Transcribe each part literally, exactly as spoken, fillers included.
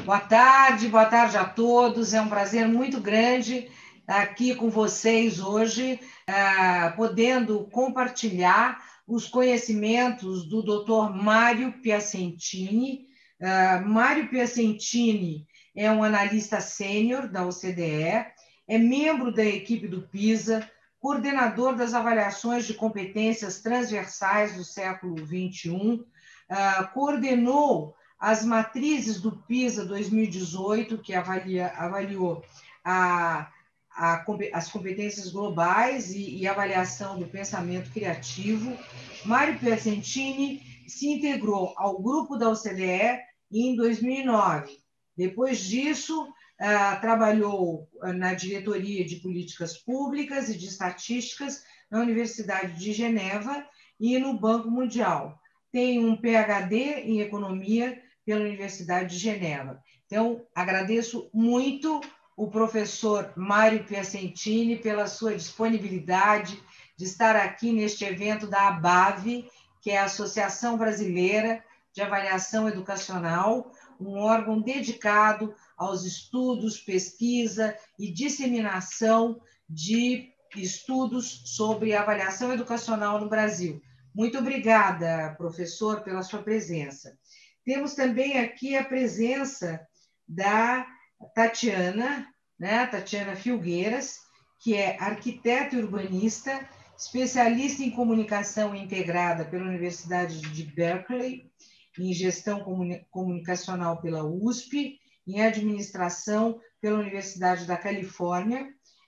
Boa tarde, boa tarde a todos. É um prazer muito grande estar aqui com vocês hoje, uh, podendo compartilhar os conhecimentos do doutor Mário Piacentini. Uh, Mário Piacentini é um analista sênior da O C D E, é membro da equipe do PISA, coordenador das avaliações de competências transversais do século vinte e um, uh, coordenou as matrizes do PISA dois mil e dezoito, que avalia, avaliou a, a, as competências globais e, e avaliação do pensamento criativo. Mário Piacentini se integrou ao grupo da O C D E em dois mil e nove. Depois disso, uh, trabalhou na diretoria de políticas públicas e de estatísticas na Universidade de Geneva e no Banco Mundial. Tem um P H D em economia pela Universidade de Geneva. Então, agradeço muito o professor Mário Piacentini pela sua disponibilidade de estar aqui neste evento da ABAV, que é a Associação Brasileira de Avaliação Educacional, um órgão dedicado aos estudos, pesquisa e disseminação de estudos sobre avaliação educacional no Brasil. Muito obrigada, professor, pela sua presença. Temos também aqui a presença da Tatiana, né? Tatiana Filgueiras, que é arquiteta e urbanista, especialista em comunicação integrada pela Universidade de Berkeley, em gestão comunicacional pela U S P, em administração pela Universidade da Califórnia.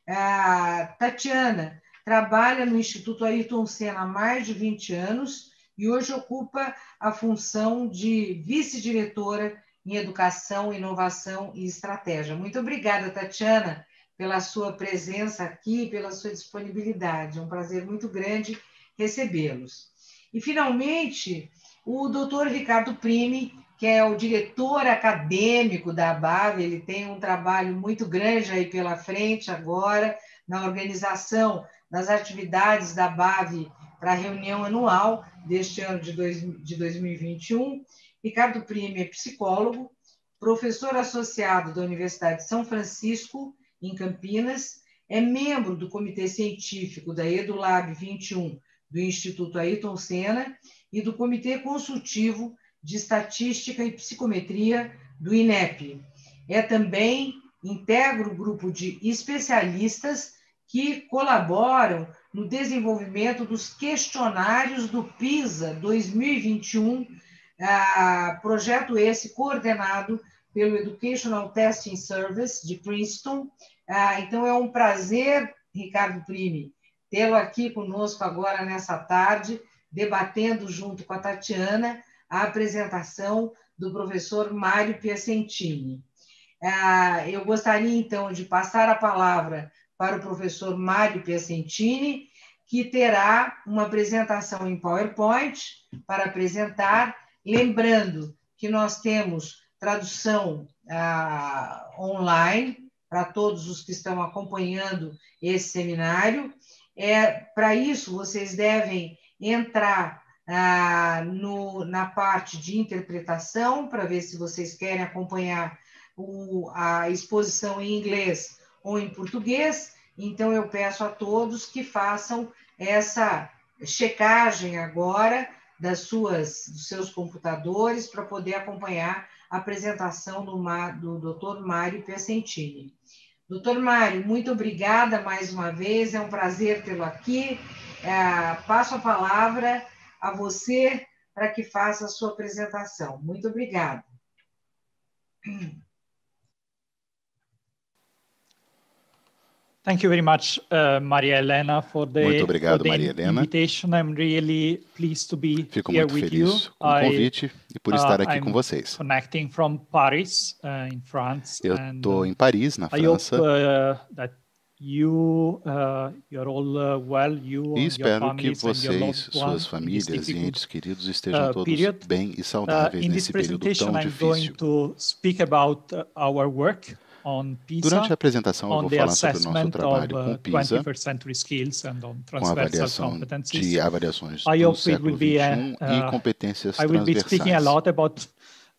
A Tatiana trabalha no Instituto Ayrton Senna há mais de vinte anos e hoje ocupa a função de vice-diretora em Educação, Inovação e Estratégia. Muito obrigada, Tatiana, pela sua presença aqui, pela sua disponibilidade. É um prazer muito grande recebê-los. E, finalmente, o doutor Ricardo Primi, que é o diretor acadêmico da ABAV, ele tem um trabalho muito grande aí pela frente agora, na organização das atividades da ABAV para a reunião anual deste ano de, dois, de dois mil e vinte e um. Ricardo Primi é psicólogo, professor associado da Universidade de São Francisco, em Campinas, é membro do Comitê Científico da EduLab vinte e um do Instituto Ayrton Senna e do Comitê Consultivo de Estatística e Psicometria do INEP. É também, integra o grupo de especialistas que colaboram no desenvolvimento dos questionários do PISA dois mil e vinte e um, ah, projeto esse coordenado pelo Educational Testing Service de Princeton. Ah, então, é um prazer, Ricardo Primi, tê-lo aqui conosco agora nessa tarde, debatendo junto com a Tatiana a apresentação do professor Mário Piacentini. Ah, eu gostaria, então, de passar a palavra para o professor Mário Piacentini, que terá uma apresentação em PowerPoint para apresentar, lembrando que nós temos tradução ah, online para todos os que estão acompanhando esse seminário. É, para isso, vocês devem entrar ah, no, na parte de interpretação, para ver se vocês querem acompanhar o, a exposição em inglês ou em português. Então, eu peço a todos que façam essa checagem agora das suas, dos seus computadores para poder acompanhar a apresentação do, do doutor Mário Piacentini. doutor Mário, muito obrigada mais uma vez, é um prazer tê-lo aqui. É, passo a palavra a você para que faça a sua apresentação. Muito obrigada. Thank you very much, uh, Maria Helena, for the, muito obrigado, for the Maria Helena. invitation. I'm really pleased to be Fico here muito with feliz you. com o convite I, e por estar uh, aqui I'm com vocês. Connecting from Paris, uh, in France. Eu estou em Paris, na I França. hope, uh, that you, uh, you're all uh, well, you e espero your que vocês, suas famílias e entes queridos estejam uh, todos period. bem e saudáveis uh, nesse período tão I'm difícil. Going to speak about our work on PISA, Durante a apresentação, eu vou falar sobre o nosso trabalho of, com uh, PISA, com a avaliação de avaliações do século vinte e um uh, e competências transversais.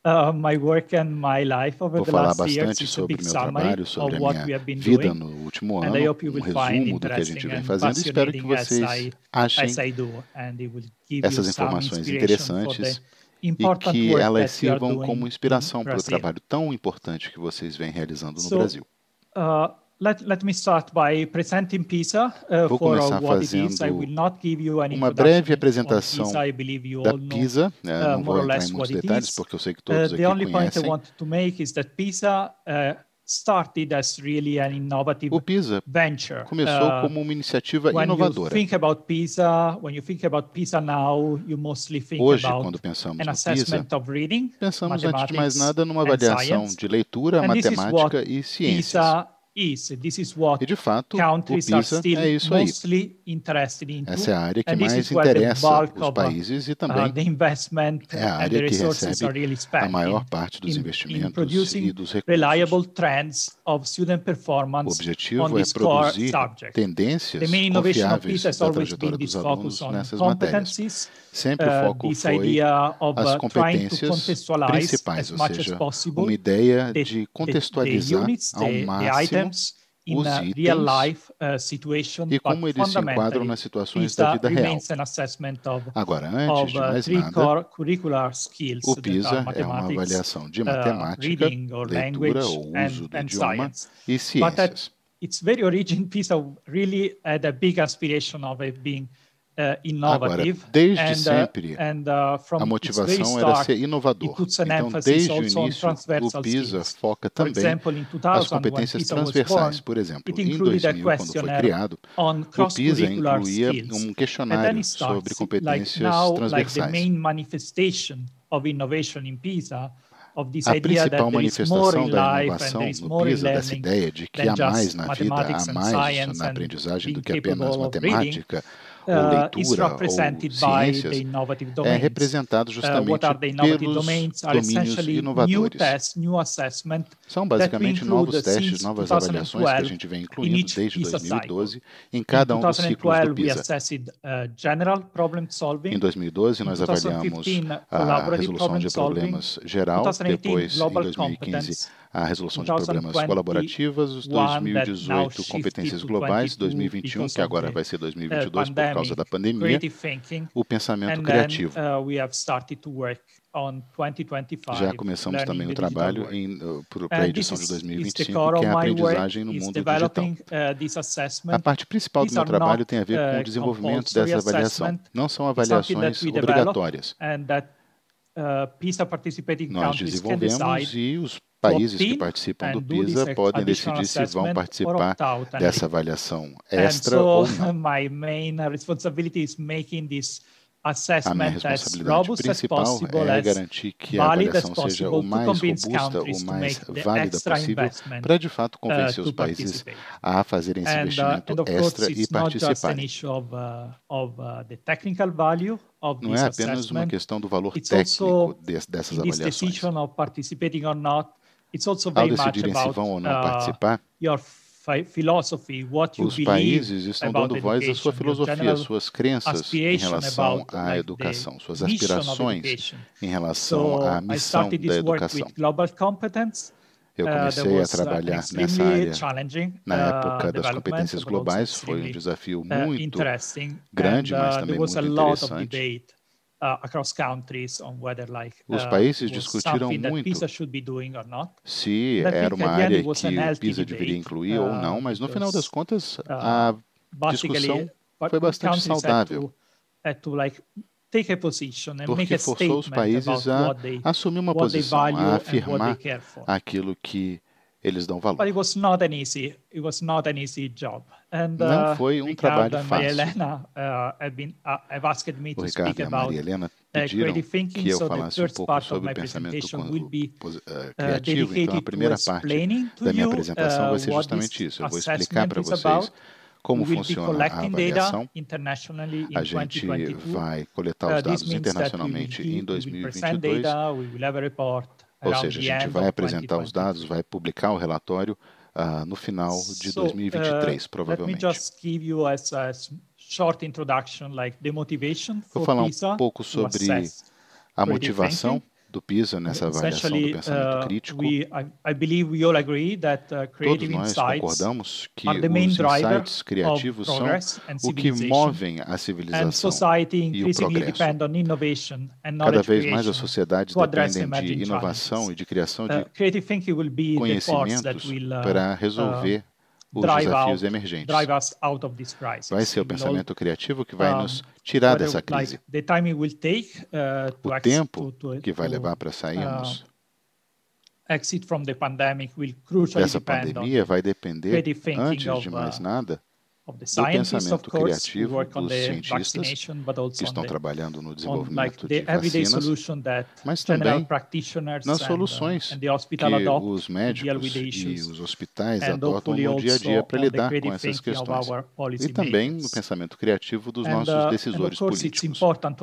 Uh, my work and my life over Vou the falar last years bastante is a sobre big meu summary trabalho, of sobre a what we minha have been vida doing, no último and I ano, hope you um will find resumo do que a gente interesting vem and fazendo. Espero que fascinating as vocês I, achem as I do, and it will give you essas some informações inspiration for the interessantes e important que work elas that you are sirvam doing como in inspiração para o Brazil. trabalho tão importante que vocês vêm realizando no So, Brasil. uh, let, let me start by presenting PISA uh, Vou for uh, começar what it is. I fazendo will not give you an uma breve introduction on apresentação PISA. I believe you da all know PISA, né? uh, Não more vou or entrar em less muitos what it detalhes, is. porque eu sei que Uh, todos the aqui only point I conhecem. want to make is that PISA uh, started as really an innovative O PISA venture. começou Uh, como uma iniciativa when you inovadora. think about PISA, when you think about PISA now, you mostly think Hoje, about quando pensamos an no PISA, assessment of reading, pensamos antes de mais mathematics, nada numa and avaliação science. de leitura, And this is what matemática e ciências. PISA is. This is what E, de fato, o countries are PISA still é isso aí. mostly interested into. Essa é a área que And this mais is where the interessa bulk os of uh, países e uh, também the investment é a and the área que resources recebe are really a spent maior in, parte dos in, in investimentos e producing dos recursos. reliable trends of student O performance on objetivo é this core produzir subject. tendências The main innovation of confiáveis PISA has da always been trajetória this dos alunos focus on nessas matérias. competencies. Sempre o Uh, foco this foi idea of as uh, trying to competências contextualize principais, as ou much as seja, possible uma ideia the, de the, the contextualizar units, ao the, the máximo items in os a itens real life uh, situation, e but como eles se enquadram fundamentally nas situações da PISA vida real. remains an assessment of, Agora, antes of de uh, mais three nada, core curricular skills o that PISA are é uma mathematics, avaliação de uh, matemática, reading or leitura language, ou and, uso do and idioma science. e But at ciências. its very origin, PISA really had a big aspiration of it being Uh, innovative. Agora, desde and, sempre, uh, and, uh, from a motivação era ser inovador. Então, desde o início, o PISA foca também as competências transversais. Por exemplo, em dois mil, quando foi criado, o PISA incluía um questionário sobre competências transversais. A principal manifestação da inovação no PISA, dessa ideia de que há mais na vida, há mais na aprendizagem do que apenas matemática, ou leitura, ou ciências, é representado justamente pelos domínios inovadores. São basicamente novos testes, novas avaliações que a gente vem incluindo desde dois mil e doze em cada um dos ciclos do PISA. Em dois mil e doze, nós avaliamos a resolução de problemas geral, depois, em dois mil e quinze, a resolução de problemas colaborativos, dois mil e dezoito, competências globais, dois mil e vinte e um, que agora vai ser dois mil e vinte e dois por causa da pandemia, o pensamento criativo. Já começamos também o trabalho para a edição de dois mil e vinte e cinco, que é a aprendizagem no mundo digital. A parte principal do meu trabalho tem a ver com o desenvolvimento dessa avaliação. Não são avaliações obrigatórias. Nós desenvolvemos e os países que participam do PISA podem decidir se vão participar dessa avaliação extra ou não. A minha responsabilidade principal é garantir que a avaliação seja o mais robusta, o mais válida possível, para de fato convencer os países a fazerem esse investimento extra e participarem. Não é apenas uma questão do valor técnico dessas avaliações. Ao decidirem se vão ou não participar, os países estão dando voz à sua filosofia, às suas crenças em relação à educação, suas aspirações em relação à missão da educação. Eu comecei a trabalhar nessa área na época das competências globais, foi um desafio muito grande, mas também muito interessante. Os países discutiram muito se era uma área que o PISA deveria incluir ou não, mas no final das contas a discussão foi bastante saudável, porque forçou os países a assumir uma posição, a afirmar aquilo que eles dão valor. Não foi um trabalho fácil. O Ricardo e a Maria Helena pediram que eu falasse um pouco sobre o pensamento criativo, então a primeira parte da minha apresentação vai ser justamente isso. Eu vou explicar para vocês como funciona a avaliação. A gente vai coletar os dados internacionalmente em dois mil e vinte e dois. Ou seja, a gente vai apresentar os dados, vai publicar o relatório uh, no final de dois mil e vinte e três, provavelmente. Vou falar um pouco sobre a motivação do PISA nessa avaliação do pensamento crítico. We, I, I believe we all agree that, uh, Todos nós concordamos que os insights criativos são o que movem a civilização e o progresso. Cada vez mais as sociedades dependem de inovação e de criação de conhecimentos para resolver os desafios emergentes. Vai ser o pensamento criativo que vai nos tirar dessa crise. O tempo que vai levar para sairmos dessa pandemia vai depender, antes de mais nada, do pensamento criativo dos cientistas que estão trabalhando no desenvolvimento de vacinas, mas também nas soluções que os médicos e os hospitais adotam no dia a dia para lidar com essas questões. E também no pensamento criativo dos nossos decisores políticos.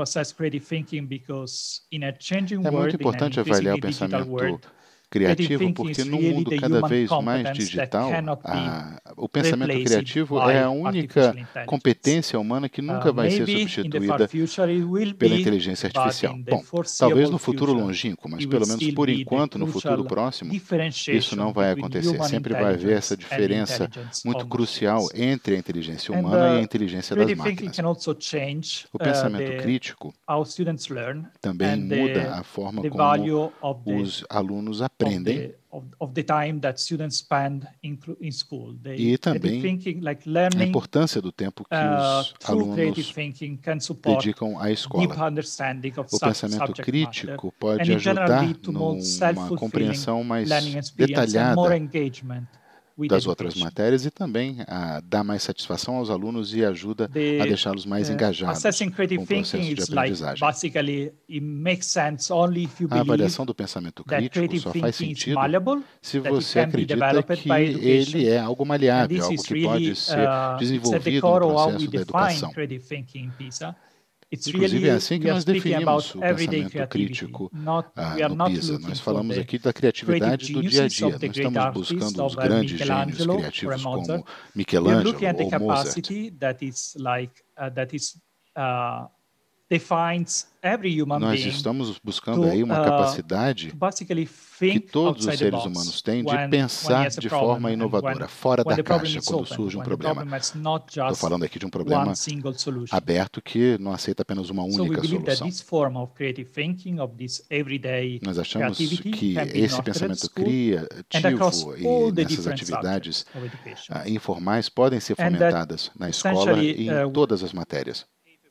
É muito importante avaliar o pensamento criativo, porque no mundo cada vez mais digital, a, o pensamento criativo é a única competência humana que nunca vai ser substituída pela inteligência artificial. Bom, talvez no futuro longínquo, mas pelo menos por enquanto, no futuro próximo, isso não vai acontecer. Sempre vai haver essa diferença muito crucial entre a inteligência humana e a inteligência das máquinas. O pensamento crítico também muda a forma como os alunos aprendem. aprendem e também a importância do tempo que os alunos dedicam à escola. O pensamento crítico pode ajudar numa compreensão mais detalhada das outras matérias e também a dar mais satisfação aos alunos e ajuda a deixá-los mais engajados com o processo de aprendizagem. A avaliação do pensamento crítico só faz sentido se você acredita que ele é algo maleável, algo que pode ser desenvolvido no processo da educação. Inclusive, é assim que nós definimos o pensamento crítico ah, no PISA. Nós falamos aqui da criatividade do dia a dia. Não estamos buscando os grandes gênios criativos como Michelangelo ou Mozart. Nós estamos buscando aí uma capacidade que todos os seres humanos têm de pensar de forma inovadora, fora da caixa, quando surge um problema. Estou falando aqui de um problema aberto que não aceita apenas uma única solução. Nós achamos que esse pensamento criativo e nessas atividades informais podem ser fomentadas na escola e em todas as matérias,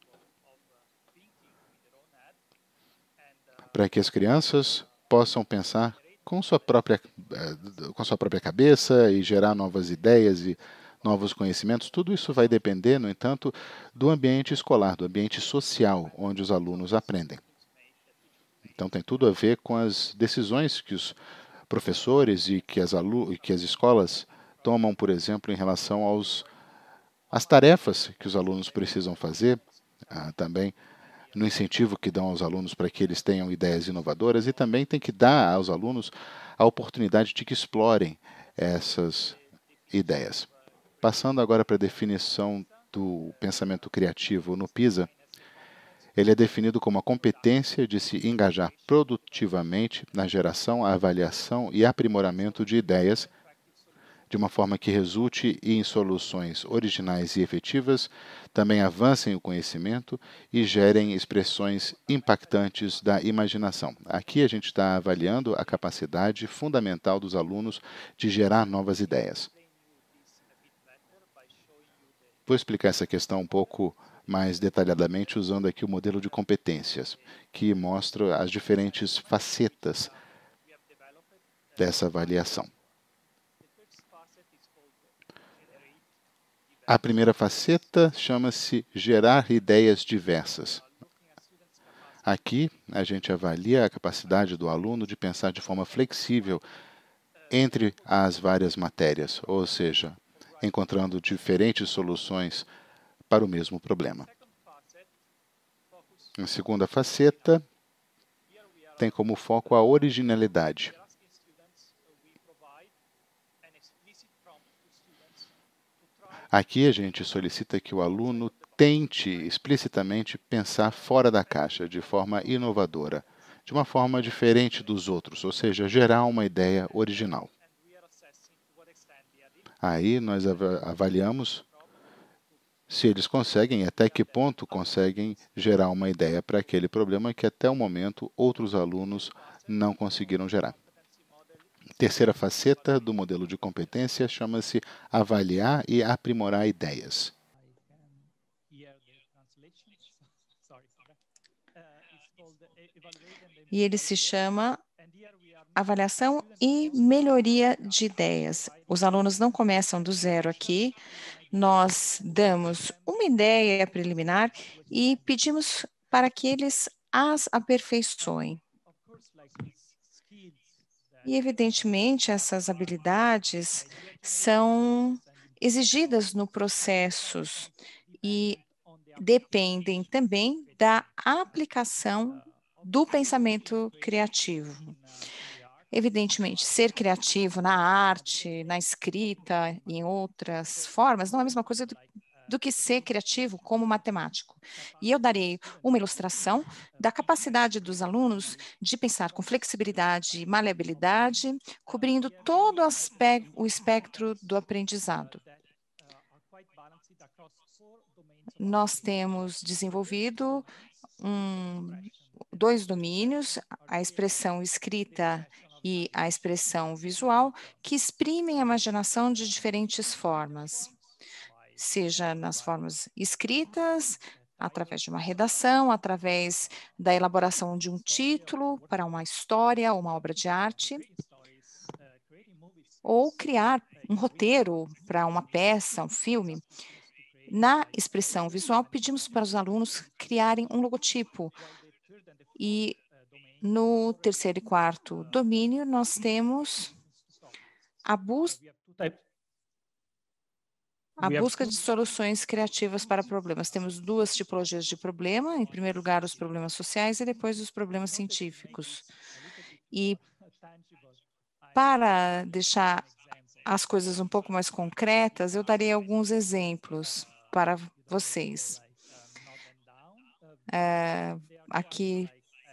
para que as crianças possam pensar com sua própria, com sua própria cabeça e gerar novas ideias e novos conhecimentos. Tudo isso vai depender, no entanto, do ambiente escolar, do ambiente social onde os alunos aprendem. Então, tem tudo a ver com as decisões que os professores e que as, alu que as escolas tomam, por exemplo, em relação aos, às tarefas que os alunos precisam fazer, ah, também no incentivo que dão aos alunos para que eles tenham ideias inovadoras, e também tem que dar aos alunos a oportunidade de que explorem essas ideias. Passando agora para a definição do pensamento criativo no PISA, ele é definido como a competência de se engajar produtivamente na geração, avaliação e aprimoramento de ideias, de uma forma que resulte em soluções originais e efetivas, também avancem o conhecimento e gerem expressões impactantes da imaginação. Aqui a gente está avaliando a capacidade fundamental dos alunos de gerar novas ideias. Vou explicar essa questão um pouco mais detalhadamente usando aqui o modelo de competências, que mostra as diferentes facetas dessa avaliação. A primeira faceta chama-se gerar ideias diversas. Aqui, a gente avalia a capacidade do aluno de pensar de forma flexível entre as várias matérias, ou seja, encontrando diferentes soluções para o mesmo problema. A segunda faceta tem como foco a originalidade. Aqui a gente solicita que o aluno tente explicitamente pensar fora da caixa, de forma inovadora, de uma forma diferente dos outros, ou seja, gerar uma ideia original. Aí nós avaliamos se eles conseguem, até que ponto conseguem gerar uma ideia para aquele problema que até o momento outros alunos não conseguiram gerar. Terceira faceta do modelo de competência chama-se avaliar e aprimorar ideias. E ele se chama avaliação e melhoria de ideias. Os alunos não começam do zero aqui. Nós damos uma ideia preliminar e pedimos para que eles as aperfeiçoem. E, evidentemente, essas habilidades são exigidas no processo e dependem também da aplicação do pensamento criativo. Evidentemente, ser criativo na arte, na escrita, em outras formas, não é a mesma coisa do, do que ser criativo como matemático. E eu darei uma ilustração da capacidade dos alunos de pensar com flexibilidade e maleabilidade, cobrindo todo aspecto, o espectro do aprendizado. Nós temos desenvolvido um, dois domínios, a expressão escrita e a expressão visual, que exprimem a imaginação de diferentes formas, seja nas formas escritas, através de uma redação, através da elaboração de um título para uma história ou uma obra de arte, ou criar um roteiro para uma peça, um filme. Na expressão visual, pedimos para os alunos criarem um logotipo. E no terceiro e quarto domínio, nós temos a, bus a busca de soluções criativas para problemas. Temos duas tipologias de problema. Em primeiro lugar, os problemas sociais e depois os problemas científicos. E para deixar as coisas um pouco mais concretas, eu darei alguns exemplos para vocês. É, aqui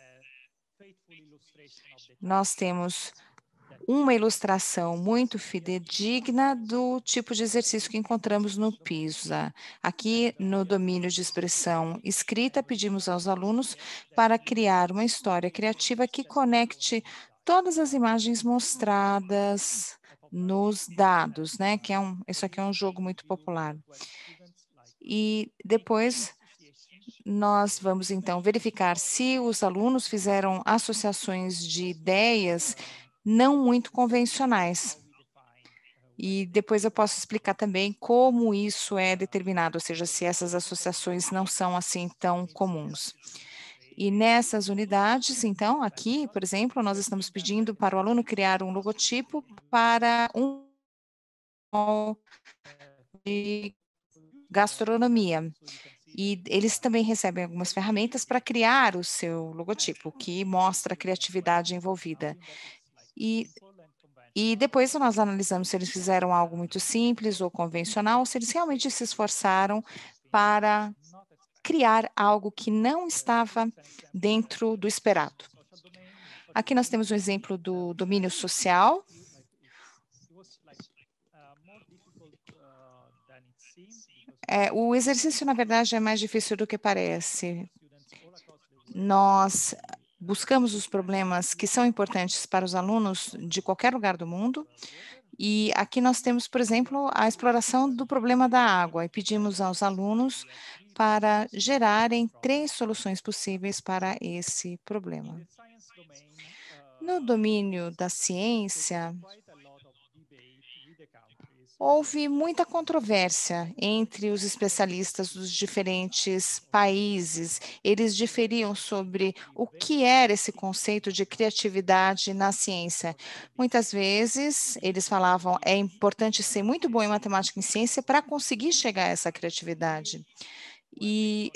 nós temos uma ilustração muito fidedigna do tipo de exercício que encontramos no PISA. Aqui, no domínio de expressão escrita, pedimos aos alunos para criar uma história criativa que conecte todas as imagens mostradas nos dados, né? Que é um, isso aqui é um jogo muito popular. E depois nós vamos, então, verificar se os alunos fizeram associações de ideias não muito convencionais. E depois eu posso explicar também como isso é determinado, ou seja, se essas associações não são assim tão comuns. E nessas unidades, então, aqui, por exemplo, nós estamos pedindo para o aluno criar um logotipo para um de gastronomia. E eles também recebem algumas ferramentas para criar o seu logotipo, que mostra a criatividade envolvida. E, e depois nós analisamos se eles fizeram algo muito simples ou convencional, ou se eles realmente se esforçaram para criar algo que não estava dentro do esperado. Aqui nós temos um exemplo do domínio social. É, o exercício, na verdade, é mais difícil do que parece. Nós buscamos os problemas que são importantes para os alunos de qualquer lugar do mundo. E aqui nós temos, por exemplo, a exploração do problema da água. E pedimos aos alunos para gerarem três soluções possíveis para esse problema. No domínio da ciência, houve muita controvérsia entre os especialistas dos diferentes países. Eles diferiam sobre o que era esse conceito de criatividade na ciência. Muitas vezes, eles falavam é importante ser muito bom em matemática e em ciência para conseguir chegar a essa criatividade. E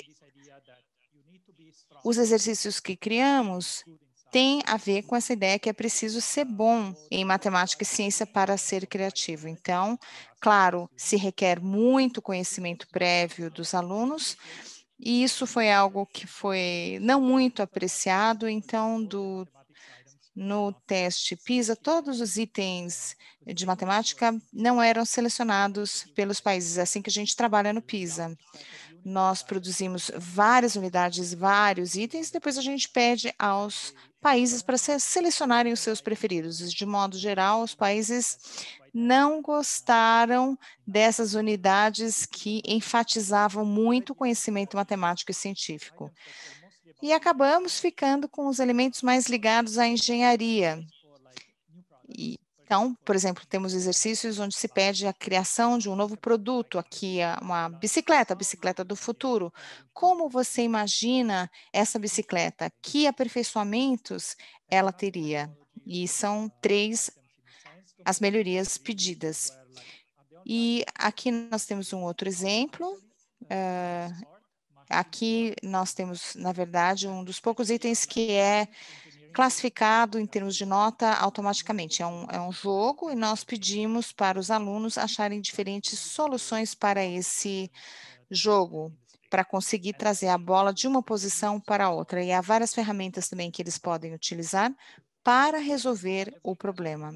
os exercícios que criamos tem a ver com essa ideia que é preciso ser bom em matemática e ciência para ser criativo. Então, claro, se requer muito conhecimento prévio dos alunos, E isso foi algo que foi não muito apreciado, então, do, no teste PISA, todos os itens de matemática não eram selecionados pelos países, é assim que a gente trabalha no PISA. Nós produzimos várias unidades, vários itens, depois a gente pede aos países para selecionarem os seus preferidos. De modo geral, os países não gostaram dessas unidades que enfatizavam muito o conhecimento matemático e científico. E acabamos ficando com os elementos mais ligados à engenharia. E, então, por exemplo, temos exercícios onde se pede a criação de um novo produto, aqui uma bicicleta, a bicicleta do futuro. Como você imagina essa bicicleta? Que aperfeiçoamentos ela teria? E são três as melhorias pedidas. E aqui nós temos um outro exemplo. Uh, aqui nós temos, na verdade, um dos poucos itens que é classificado em termos de nota automaticamente. É um, é um jogo e nós pedimos para os alunos acharem diferentes soluções para esse jogo, para conseguir trazer a bola de uma posição para outra. E há várias ferramentas também que eles podem utilizar para resolver o problema.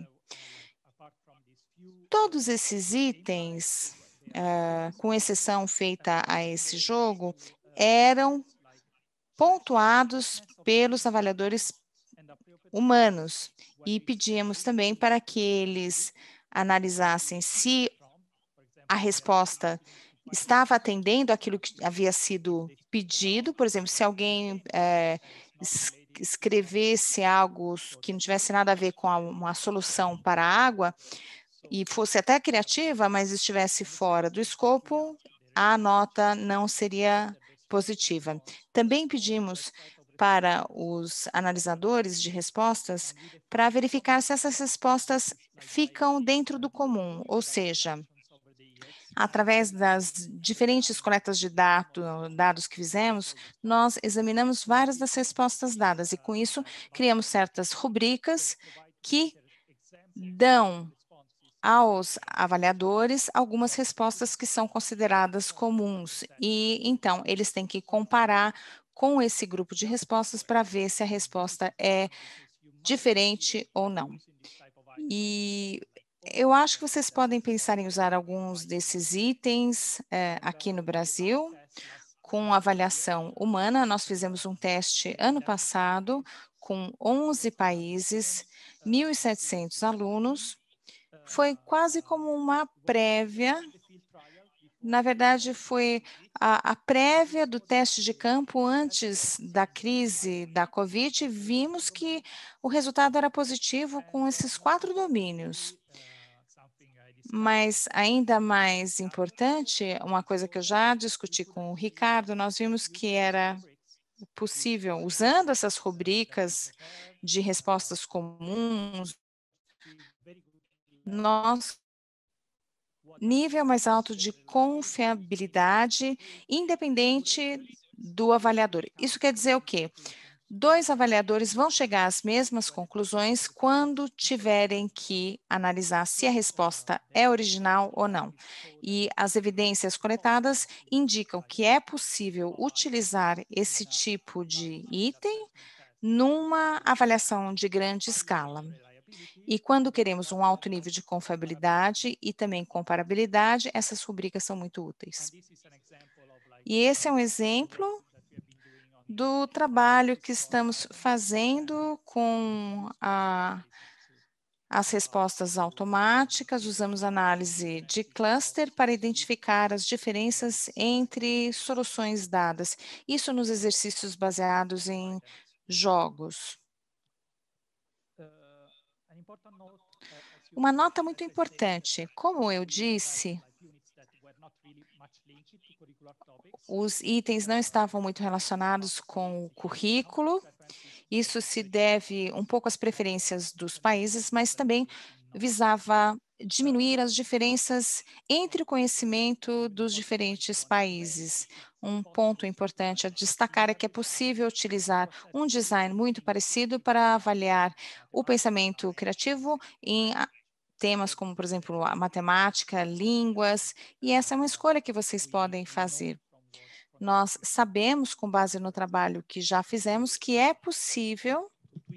Todos esses itens, uh, com exceção feita a esse jogo, eram pontuados pelos avaliadores humanos e pedimos também para que eles analisassem se a resposta estava atendendo aquilo que havia sido pedido. Por exemplo, se alguém é, escrevesse algo que não tivesse nada a ver com a, uma solução para a água e fosse até criativa, mas estivesse fora do escopo, a nota não seria positiva. Também pedimos para os analisadores de respostas para verificar se essas respostas ficam dentro do comum, ou seja, através das diferentes coletas de dados, dados que fizemos, nós examinamos várias das respostas dadas e, com isso, criamos certas rubricas que dão aos avaliadores algumas respostas que são consideradas comuns e, então, eles têm que comparar com esse grupo de respostas para ver se a resposta é diferente ou não. E eu acho que vocês podem pensar em usar alguns desses itens é, aqui no Brasil, com avaliação humana. Nós fizemos um teste ano passado com onze países, mil e setecentos alunos. Foi quase como uma prévia. Na verdade, foi a, a prévia do teste de campo antes da crise da Covid. Vimos que o resultado era positivo com esses quatro domínios. Mas, ainda mais importante, uma coisa que eu já discuti com o Ricardo, nós vimos que era possível, usando essas rubricas de respostas comuns, nós nível mais alto de confiabilidade, independente do avaliador. Isso quer dizer o quê? Dois avaliadores vão chegar às mesmas conclusões quando tiverem que analisar se a resposta é original ou não. E as evidências coletadas indicam que é possível utilizar esse tipo de item numa avaliação de grande escala. E quando queremos um alto nível de confiabilidade e também comparabilidade, essas rubricas são muito úteis. E esse é um exemplo do trabalho que estamos fazendo com a, as respostas automáticas. Usamos análise de cluster para identificar as diferenças entre soluções dadas. Isso nos exercícios baseados em jogos. Uma nota muito importante, como eu disse, os itens não estavam muito relacionados com o currículo. Isso se deve um pouco às preferências dos países, mas também visava diminuir as diferenças entre o conhecimento dos diferentes países. Um ponto importante a destacar é que é possível utilizar um design muito parecido para avaliar o pensamento criativo em temas como, por exemplo, a matemática, línguas, e essa é uma escolha que vocês podem fazer. Nós sabemos, com base no trabalho que já fizemos, que é possível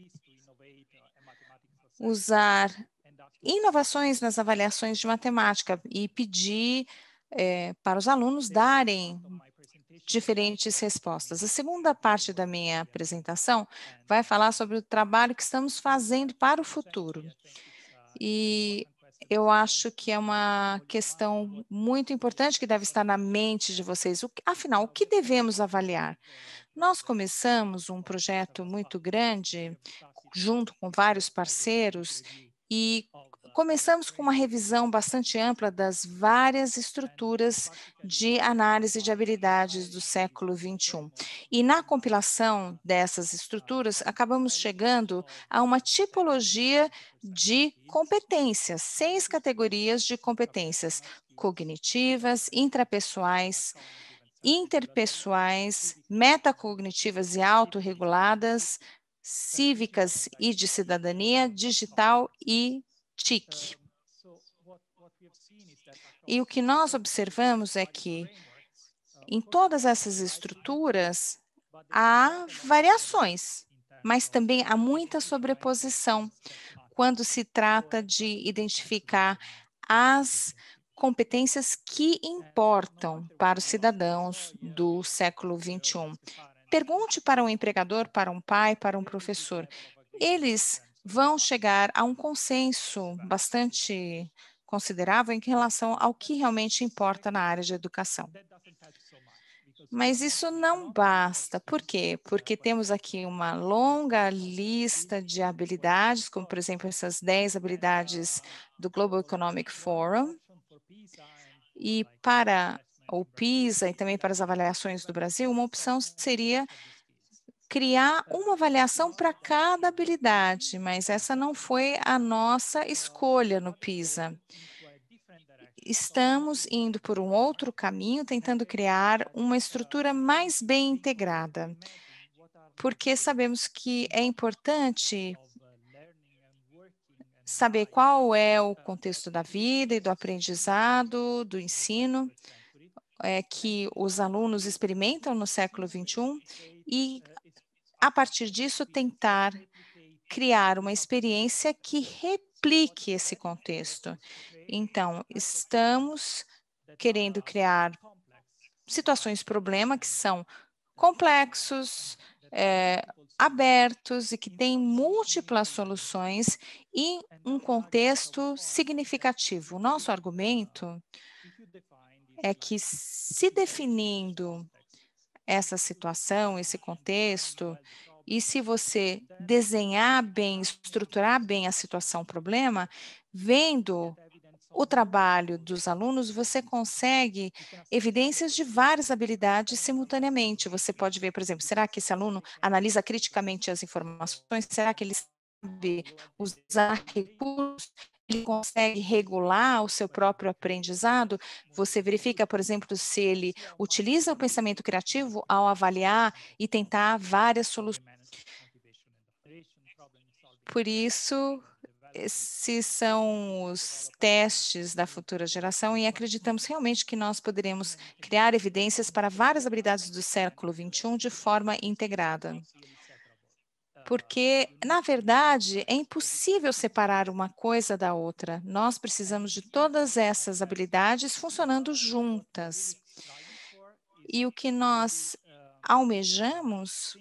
usar inovações nas avaliações de matemática e pedir é, para os alunos darem diferentes respostas. A segunda parte da minha apresentação vai falar sobre o trabalho que estamos fazendo para o futuro. E eu acho que é uma questão muito importante que deve estar na mente de vocês. O, afinal, o que devemos avaliar? Nós começamos um projeto muito grande, junto com vários parceiros, e começamos com uma revisão bastante ampla das várias estruturas de análise de habilidades do século vinte e um. E na compilação dessas estruturas, acabamos chegando a uma tipologia de competências, seis categorias de competências cognitivas, intrapessoais, interpessoais, metacognitivas e autorreguladas, cívicas e de cidadania, digital e T I C. E o que nós observamos é que, em todas essas estruturas, há variações, mas também há muita sobreposição quando se trata de identificar as competências que importam para os cidadãos do século vinte e um. Pergunte para um empregador, para um pai, para um professor. Eles vão chegar a um consenso bastante considerável em relação ao que realmente importa na área de educação. Mas isso não basta. Por quê? Porque temos aqui uma longa lista de habilidades, como, por exemplo, essas dez habilidades do Global Economic Forum. E para o PISA e também para as avaliações do Brasil, uma opção seria criar uma avaliação para cada habilidade, mas essa não foi a nossa escolha no PISA. Estamos indo por um outro caminho, tentando criar uma estrutura mais bem integrada, porque sabemos que é importante saber qual é o contexto da vida e do aprendizado, do ensino, é, que os alunos experimentam no século vinte e um e, a partir disso, tentar criar uma experiência que replique esse contexto. Então, estamos querendo criar situações problema que são complexos, é, abertos e que têm múltiplas soluções e um contexto significativo. O nosso argumento é que, se definindo essa situação, esse contexto, e se você desenhar bem, estruturar bem a situação problema, vendo o trabalho dos alunos, você consegue evidências de várias habilidades simultaneamente. Você pode ver, por exemplo, será que esse aluno analisa criticamente as informações? Será que ele sabe usar recursos? Ele consegue regular o seu próprio aprendizado? Você verifica, por exemplo, se ele utiliza o pensamento criativo ao avaliar e tentar várias soluções. Por isso, esses são os testes da futura geração e acreditamos realmente que nós poderemos criar evidências para várias habilidades do século vinte e um de forma integrada. Porque, na verdade, é impossível separar uma coisa da outra. Nós precisamos de todas essas habilidades funcionando juntas. E o que nós almejamos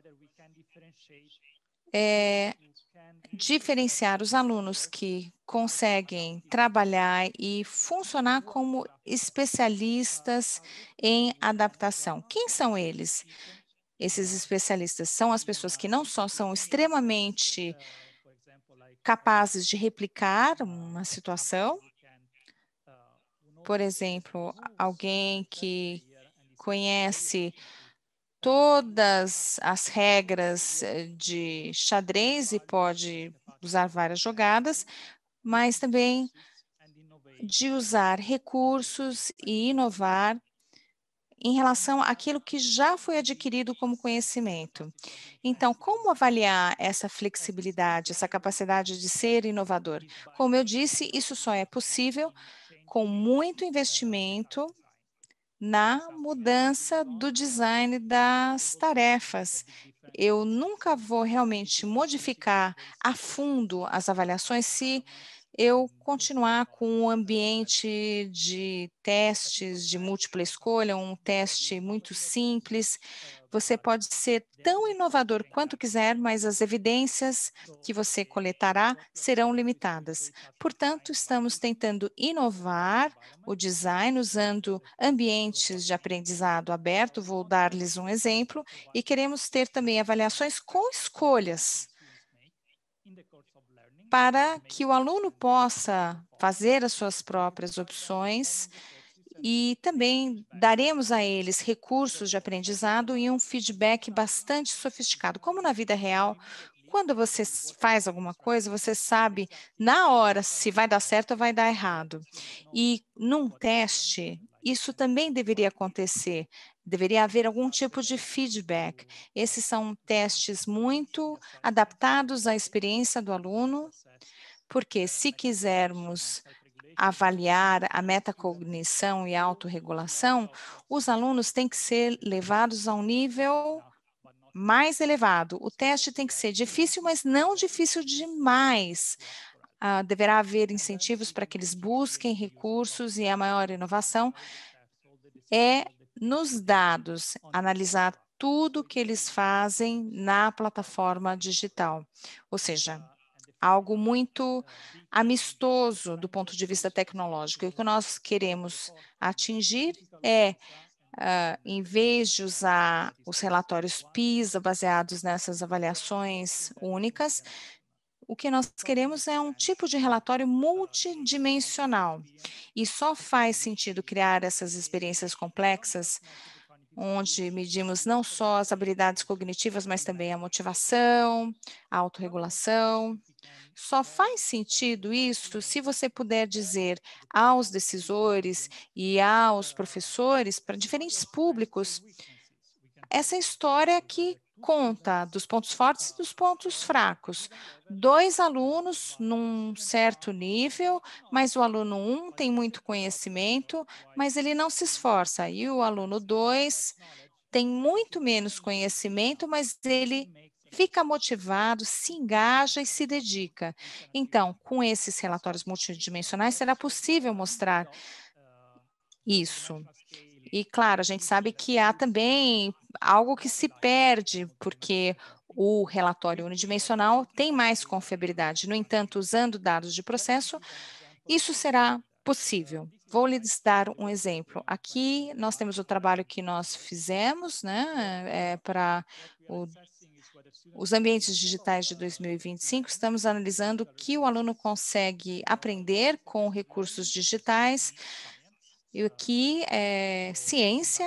é diferenciar os alunos que conseguem trabalhar e funcionar como especialistas em adaptação. Quem são eles? Esses especialistas são as pessoas que não só são extremamente capazes de replicar uma situação, por exemplo, alguém que conhece todas as regras de xadrez e pode usar várias jogadas, mas também de usar recursos e inovar em relação àquilo que já foi adquirido como conhecimento. Então, como avaliar essa flexibilidade, essa capacidade de ser inovador? Como eu disse, isso só é possível com muito investimento na mudança do design das tarefas. Eu nunca vou realmente modificar a fundo as avaliações se eu continuar com um ambiente de testes de múltipla escolha, um teste muito simples. Você pode ser tão inovador quanto quiser, mas as evidências que você coletará serão limitadas. Portanto, estamos tentando inovar o design usando ambientes de aprendizado aberto, vou dar-lhes um exemplo, e queremos ter também avaliações com escolhas, para que o aluno possa fazer as suas próprias opções e também daremos a eles recursos de aprendizado e um feedback bastante sofisticado. Como na vida real, quando você faz alguma coisa, você sabe na hora se vai dar certo ou vai dar errado. E num teste, isso também deveria acontecer. Deveria haver algum tipo de feedback. Esses são testes muito adaptados à experiência do aluno, porque se quisermos avaliar a metacognição e a autorregulação, os alunos têm que ser levados a um nível mais elevado. O teste tem que ser difícil, mas não difícil demais. Uh, deverá haver incentivos para que eles busquem recursos e a maior inovação é nos dados, analisar tudo que eles fazem na plataforma digital. Ou seja, algo muito amistoso do ponto de vista tecnológico. E o que nós queremos atingir é, uh, em vez de usar os relatórios PISA baseados nessas avaliações únicas, o que nós queremos é um tipo de relatório multidimensional. E só faz sentido criar essas experiências complexas, onde medimos não só as habilidades cognitivas, mas também a motivação, a autorregulação. Só faz sentido isso se você puder dizer aos decisores e aos professores, para diferentes públicos, essa história que conta dos pontos fortes e dos pontos fracos. Dois alunos num certo nível, mas o aluno um tem muito conhecimento, mas ele não se esforça. E o aluno dois tem muito menos conhecimento, mas ele fica motivado, se engaja e se dedica. Então, com esses relatórios multidimensionais, será possível mostrar isso. E, claro, a gente sabe que há também algo que se perde, porque o relatório unidimensional tem mais confiabilidade. No entanto, usando dados de processo, isso será possível. Vou lhes dar um exemplo. Aqui nós temos o trabalho que nós fizemos, né, é, para o, os ambientes digitais de dois mil e vinte e cinco. Estamos analisando o que o aluno consegue aprender com recursos digitais. E aqui é ciência,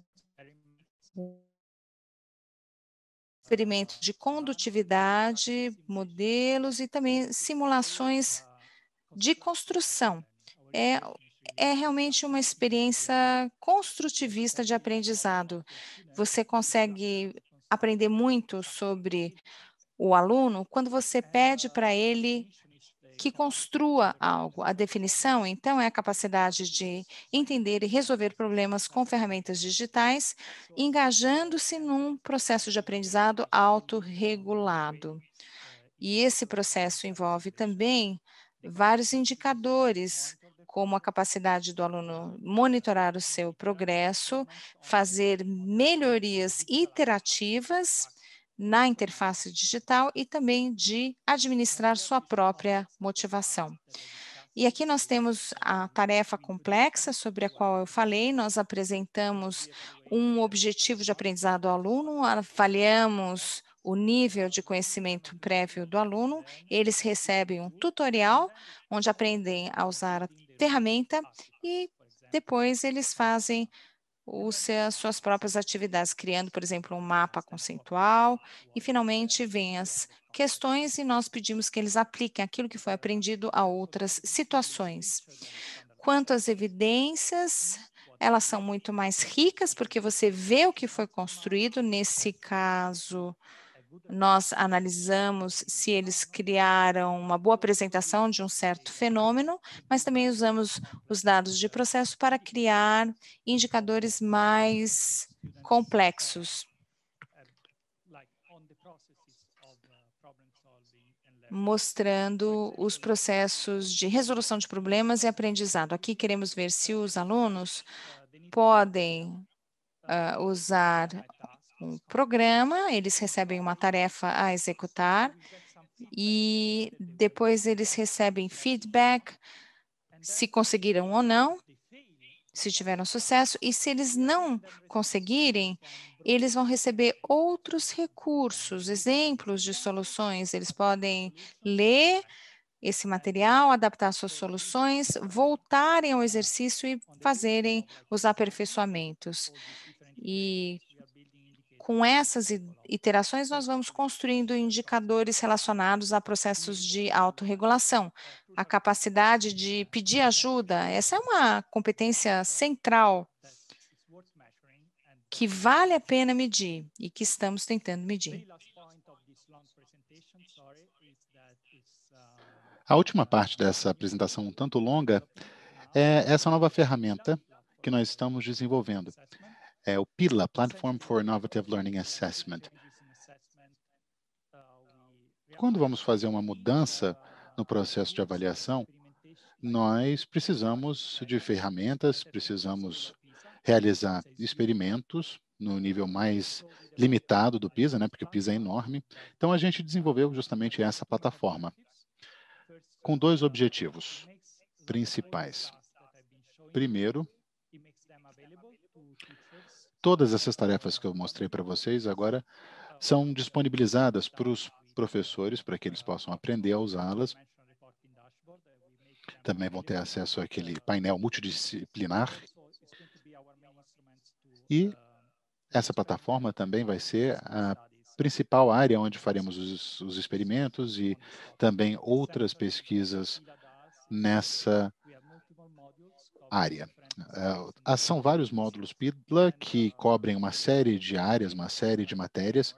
experimentos de condutividade, modelos e também simulações de construção. É, é realmente uma experiência construtivista de aprendizado. Você consegue aprender muito sobre o aluno quando você pede para ele que construa algo. A definição, então, é a capacidade de entender e resolver problemas com ferramentas digitais, engajando-se num processo de aprendizado autorregulado. E esse processo envolve também vários indicadores, como a capacidade do aluno monitorar o seu progresso, fazer melhorias iterativas na interface digital e também de administrar sua própria motivação. E aqui nós temos a tarefa complexa sobre a qual eu falei, nós apresentamos um objetivo de aprendizado ao aluno, avaliamos o nível de conhecimento prévio do aluno, eles recebem um tutorial, onde aprendem a usar a ferramenta e depois eles fazem os, as suas próprias atividades, criando, por exemplo, um mapa conceitual, e finalmente vêm as questões e nós pedimos que eles apliquem aquilo que foi aprendido a outras situações. Quanto às evidências, elas são muito mais ricas, porque você vê o que foi construído, nesse caso, nós analisamos se eles criaram uma boa apresentação de um certo fenômeno, mas também usamos os dados de processo para criar indicadores mais complexos, mostrando os processos de resolução de problemas e aprendizado. Aqui queremos ver se os alunos podem uh, usar um programa, eles recebem uma tarefa a executar e depois eles recebem feedback se conseguiram ou não, se tiveram sucesso, e se eles não conseguirem, eles vão receber outros recursos, exemplos de soluções. Eles podem ler esse material, adaptar suas soluções, voltarem ao exercício e fazerem os aperfeiçoamentos. E com essas iterações, nós vamos construindo indicadores relacionados a processos de autorregulação. A capacidade de pedir ajuda, essa é uma competência central que vale a pena medir e que estamos tentando medir. A última parte dessa apresentação um tanto longa é essa nova ferramenta que nós estamos desenvolvendo. É o PILA, Platform for Innovative Learning Assessment. Quando vamos fazer uma mudança no processo de avaliação, nós precisamos de ferramentas, precisamos realizar experimentos no nível mais limitado do PISA, né, porque o PISA é enorme. Então, a gente desenvolveu justamente essa plataforma com dois objetivos principais. Primeiro, todas essas tarefas que eu mostrei para vocês agora são disponibilizadas para os professores, para que eles possam aprender a usá-las. Também vão ter acesso àquele painel multidisciplinar. E essa plataforma também vai ser a principal área onde faremos os, os experimentos e também outras pesquisas nessa área. Uh, são vários módulos PILA que cobrem uma série de áreas, uma série de matérias.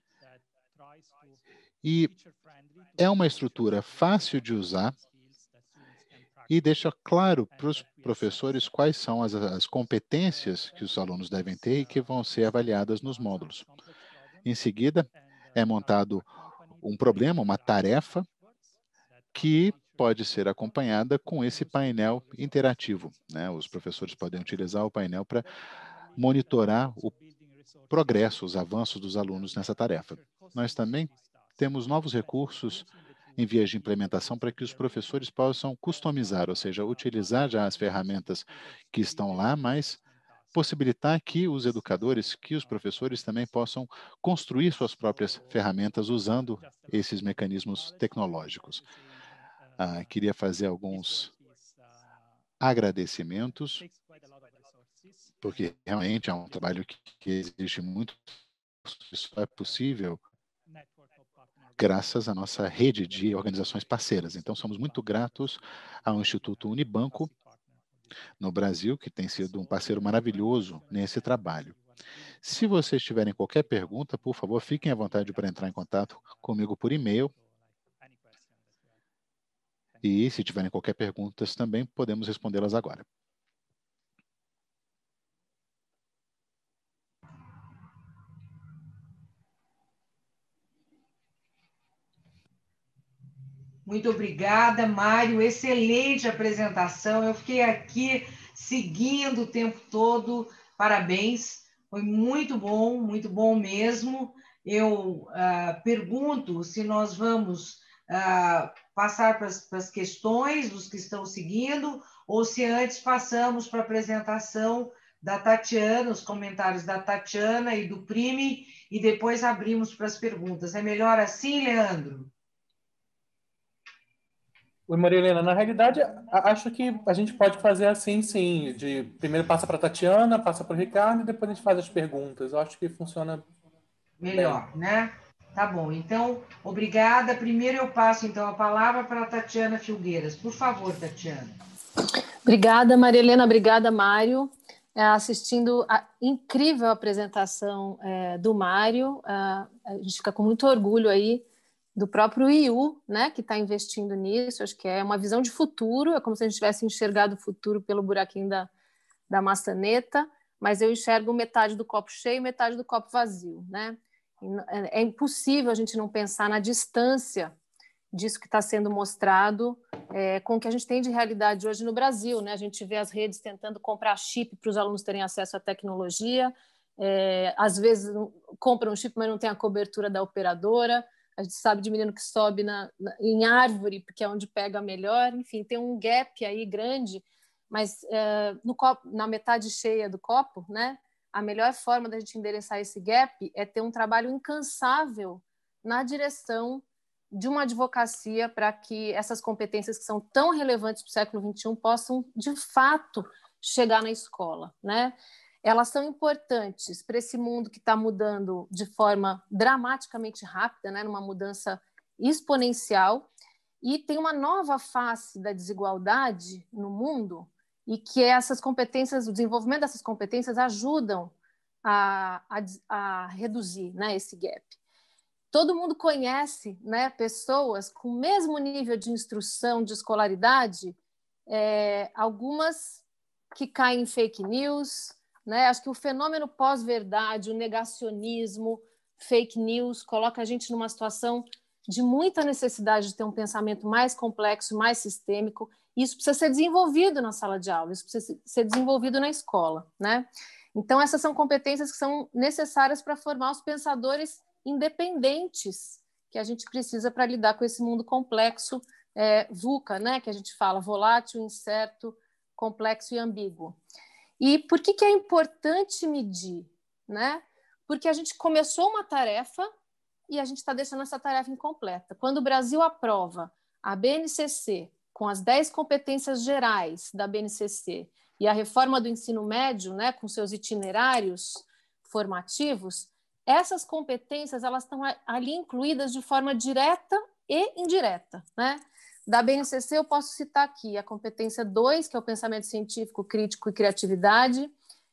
E é uma estrutura fácil de usar e deixa claro para os professores quais são as, as competências que os alunos devem ter e que vão ser avaliadas nos módulos. Em seguida, é montado um problema, uma tarefa, que pode ser acompanhada com esse painel interativo, né? Os professores podem utilizar o painel para monitorar o progresso, os avanços dos alunos nessa tarefa. Nós também temos novos recursos em vias de implementação para que os professores possam customizar, ou seja, utilizar já as ferramentas que estão lá, mas possibilitar que os educadores, que os professores também possam construir suas próprias ferramentas usando esses mecanismos tecnológicos. Ah, queria fazer alguns agradecimentos, porque realmente é um trabalho que, que exige muito, isso é possível graças à nossa rede de organizações parceiras. Então, somos muito gratos ao Instituto Unibanco, no Brasil, que tem sido um parceiro maravilhoso nesse trabalho. Se vocês tiverem qualquer pergunta, por favor, fiquem à vontade para entrar em contato comigo por e-mail. E, se tiverem qualquer pergunta também, podemos respondê-las agora. Muito obrigada, Mário. Excelente apresentação. Eu fiquei aqui seguindo o tempo todo. Parabéns. Foi muito bom, muito bom mesmo. Eu uh, pergunto se nós vamos uh, passar para as questões dos que estão seguindo ou se antes passamos para a apresentação da Tatiana, os comentários da Tatiana e do Prime, e depois abrimos para as perguntas. É melhor assim, Leandro? Oi, Maria Helena. Na realidade, acho que a gente pode fazer assim, sim. De primeiro passa para a Tatiana, passa para o Ricardo e depois a gente faz as perguntas. Eu acho que funciona melhor, bem. Né? Tá bom. Então, obrigada. Primeiro eu passo, então, a palavra para a Tatiana Filgueiras. Por favor, Tatiana. Obrigada, Maria Helena. Obrigada, Mário. assistindo a incrível apresentação é, do Mário. A gente fica com muito orgulho aí do próprio I U, né, que está investindo nisso. Acho que é uma visão de futuro, é como se a gente tivesse enxergado o futuro pelo buraquinho da, da maçaneta, mas eu enxergo metade do copo cheio e metade do copo vazio, né? É impossível a gente não pensar na distância disso que está sendo mostrado é, com o que a gente tem de realidade hoje no Brasil, né? A gente vê as redes tentando comprar chip para os alunos terem acesso à tecnologia, é, às vezes compram um chip, mas não tem a cobertura da operadora. A gente sabe de menino que sobe na, na, em árvore, porque é onde pega melhor. Enfim, tem um gap aí grande, mas é, no copo, na metade cheia do copo, né? A melhor forma da gente endereçar esse gap é ter um trabalho incansável na direção de uma advocacia para que essas competências que são tão relevantes para o século vinte e um possam, de fato, chegar na escola, né? Elas são importantes para esse mundo que está mudando de forma dramaticamente rápida, né? Numa mudança exponencial, e tem uma nova face da desigualdade no mundo, e que essas competências, o desenvolvimento dessas competências ajudam a, a, a reduzir, né, esse gap. Todo mundo conhece, né, pessoas com o mesmo nível de instrução, de escolaridade, é, algumas que caem em fake news, né? Acho que o fenômeno pós-verdade, o negacionismo, fake news, coloca a gente numa situação de muita necessidade de ter um pensamento mais complexo, mais sistêmico. Isso precisa ser desenvolvido na sala de aula, isso precisa ser desenvolvido na escola, né? Então, essas são competências que são necessárias para formar os pensadores independentes que a gente precisa para lidar com esse mundo complexo, é, VUCA, né? Que a gente fala, volátil, incerto, complexo e ambíguo. E por que, que é importante medir, né? Porque a gente começou uma tarefa e a gente está deixando essa tarefa incompleta. Quando o Brasil aprova a B N C C, com as dez competências gerais da B N C C, e a reforma do ensino médio, né, com seus itinerários formativos, essas competências elas estão ali incluídas de forma direta e indireta, né? Da B N C C eu posso citar aqui a competência dois, que é o pensamento científico, crítico e criatividade,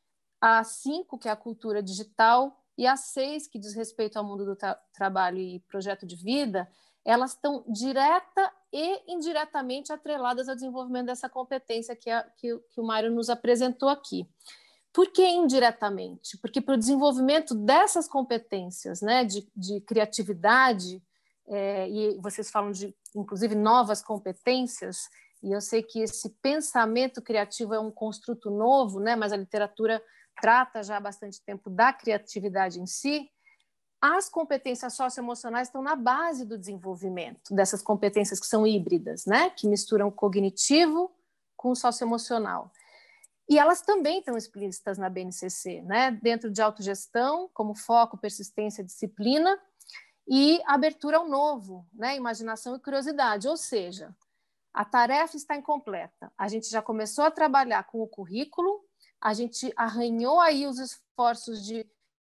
a cinco, que é a cultura digital, e a seis, que diz respeito ao mundo do tra trabalho e projeto de vida. Elas estão direta e indiretamente atreladas ao desenvolvimento dessa competência que, a, que, que o Mário nos apresentou aqui. Por que indiretamente? Porque para o desenvolvimento dessas competências, né, de, de criatividade, é, e vocês falam de, inclusive, novas competências, e eu sei que esse pensamento criativo é um construto novo, né, mas a literatura trata já há bastante tempo da criatividade em si. As competências socioemocionais estão na base do desenvolvimento dessas competências que são híbridas, né? Que misturam o cognitivo com o socioemocional. E elas também estão explícitas na B N C C, né? Dentro de autogestão, como foco, persistência, disciplina, e abertura ao novo, né? Imaginação e curiosidade. Ou seja, a tarefa está incompleta. A gente já começou a trabalhar com o currículo, a gente arranhou aí os esforços de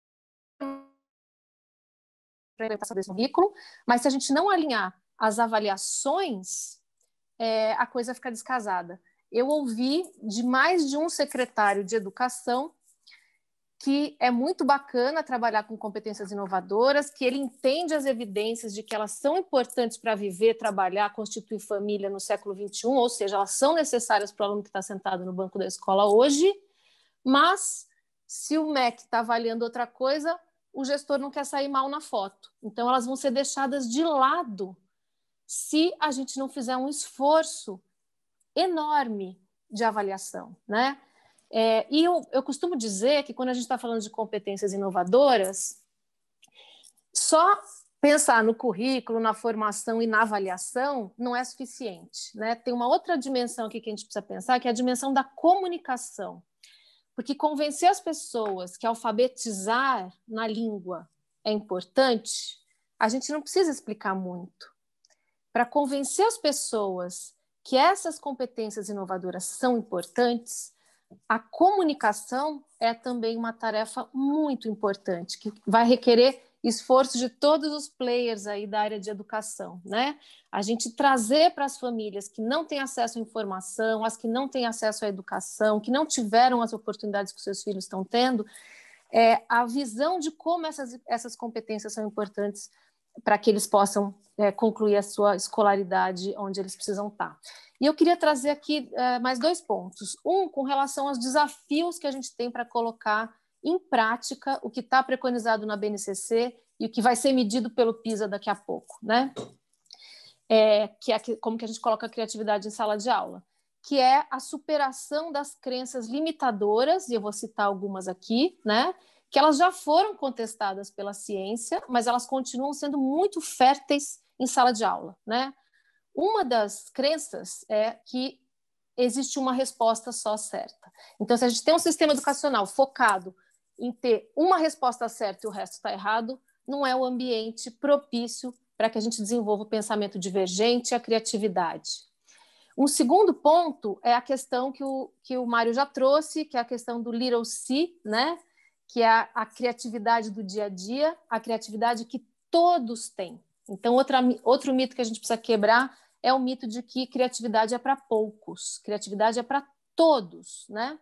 implementação desse currículo, mas se a gente não alinhar as avaliações, é, a coisa fica descasada. Eu ouvi de mais de um secretário de educação que é muito bacana trabalhar com competências inovadoras, que ele entende as evidências de que elas são importantes para viver, trabalhar, constituir família no século vinte e um, ou seja, elas são necessárias para o aluno que está sentado no banco da escola hoje, mas se o M E C está avaliando outra coisa, o gestor não quer sair mal na foto. Então, elas vão ser deixadas de lado se a gente não fizer um esforço enorme de avaliação, né? É, e eu, eu costumo dizer que quando a gente está falando de competências inovadoras, só pensar no currículo, na formação e na avaliação não é suficiente, né? Tem uma outra dimensão aqui que a gente precisa pensar, que é a dimensão da comunicação. Porque convencer as pessoas que alfabetizar na língua é importante, a gente não precisa explicar muito. Para convencer as pessoas que essas competências inovadoras são importantes, a comunicação é também uma tarefa muito importante, que vai requerer esforço de todos os players aí da área de educação, né? A gente trazer para as famílias que não têm acesso à informação, as que não têm acesso à educação, que não tiveram as oportunidades que seus filhos estão tendo, é, a visão de como essas, essas competências são importantes para que eles possam é, concluir a sua escolaridade onde eles precisam estar. E eu queria trazer aqui é, mais dois pontos. Um, com relação aos desafios que a gente tem para colocar em prática o que está preconizado na B N C C e o que vai ser medido pelo PISA daqui a pouco, né? É, que é como que a gente coloca a criatividade em sala de aula, que é a superação das crenças limitadoras, e eu vou citar algumas aqui, né? Que elas já foram contestadas pela ciência, mas elas continuam sendo muito férteis em sala de aula, né? Uma das crenças é que existe uma resposta só certa. Então, se a gente tem um sistema educacional focado em ter uma resposta certa e o resto está errado, não é o ambiente propício para que a gente desenvolva o pensamento divergente e a criatividade. Um segundo ponto é a questão que o, que o Mário já trouxe, que é a questão do little C, né? Que é a, a criatividade do dia a dia, a criatividade que todos têm. Então, outra, outro mito que a gente precisa quebrar é o mito de que criatividade é para poucos, criatividade é para todos, né?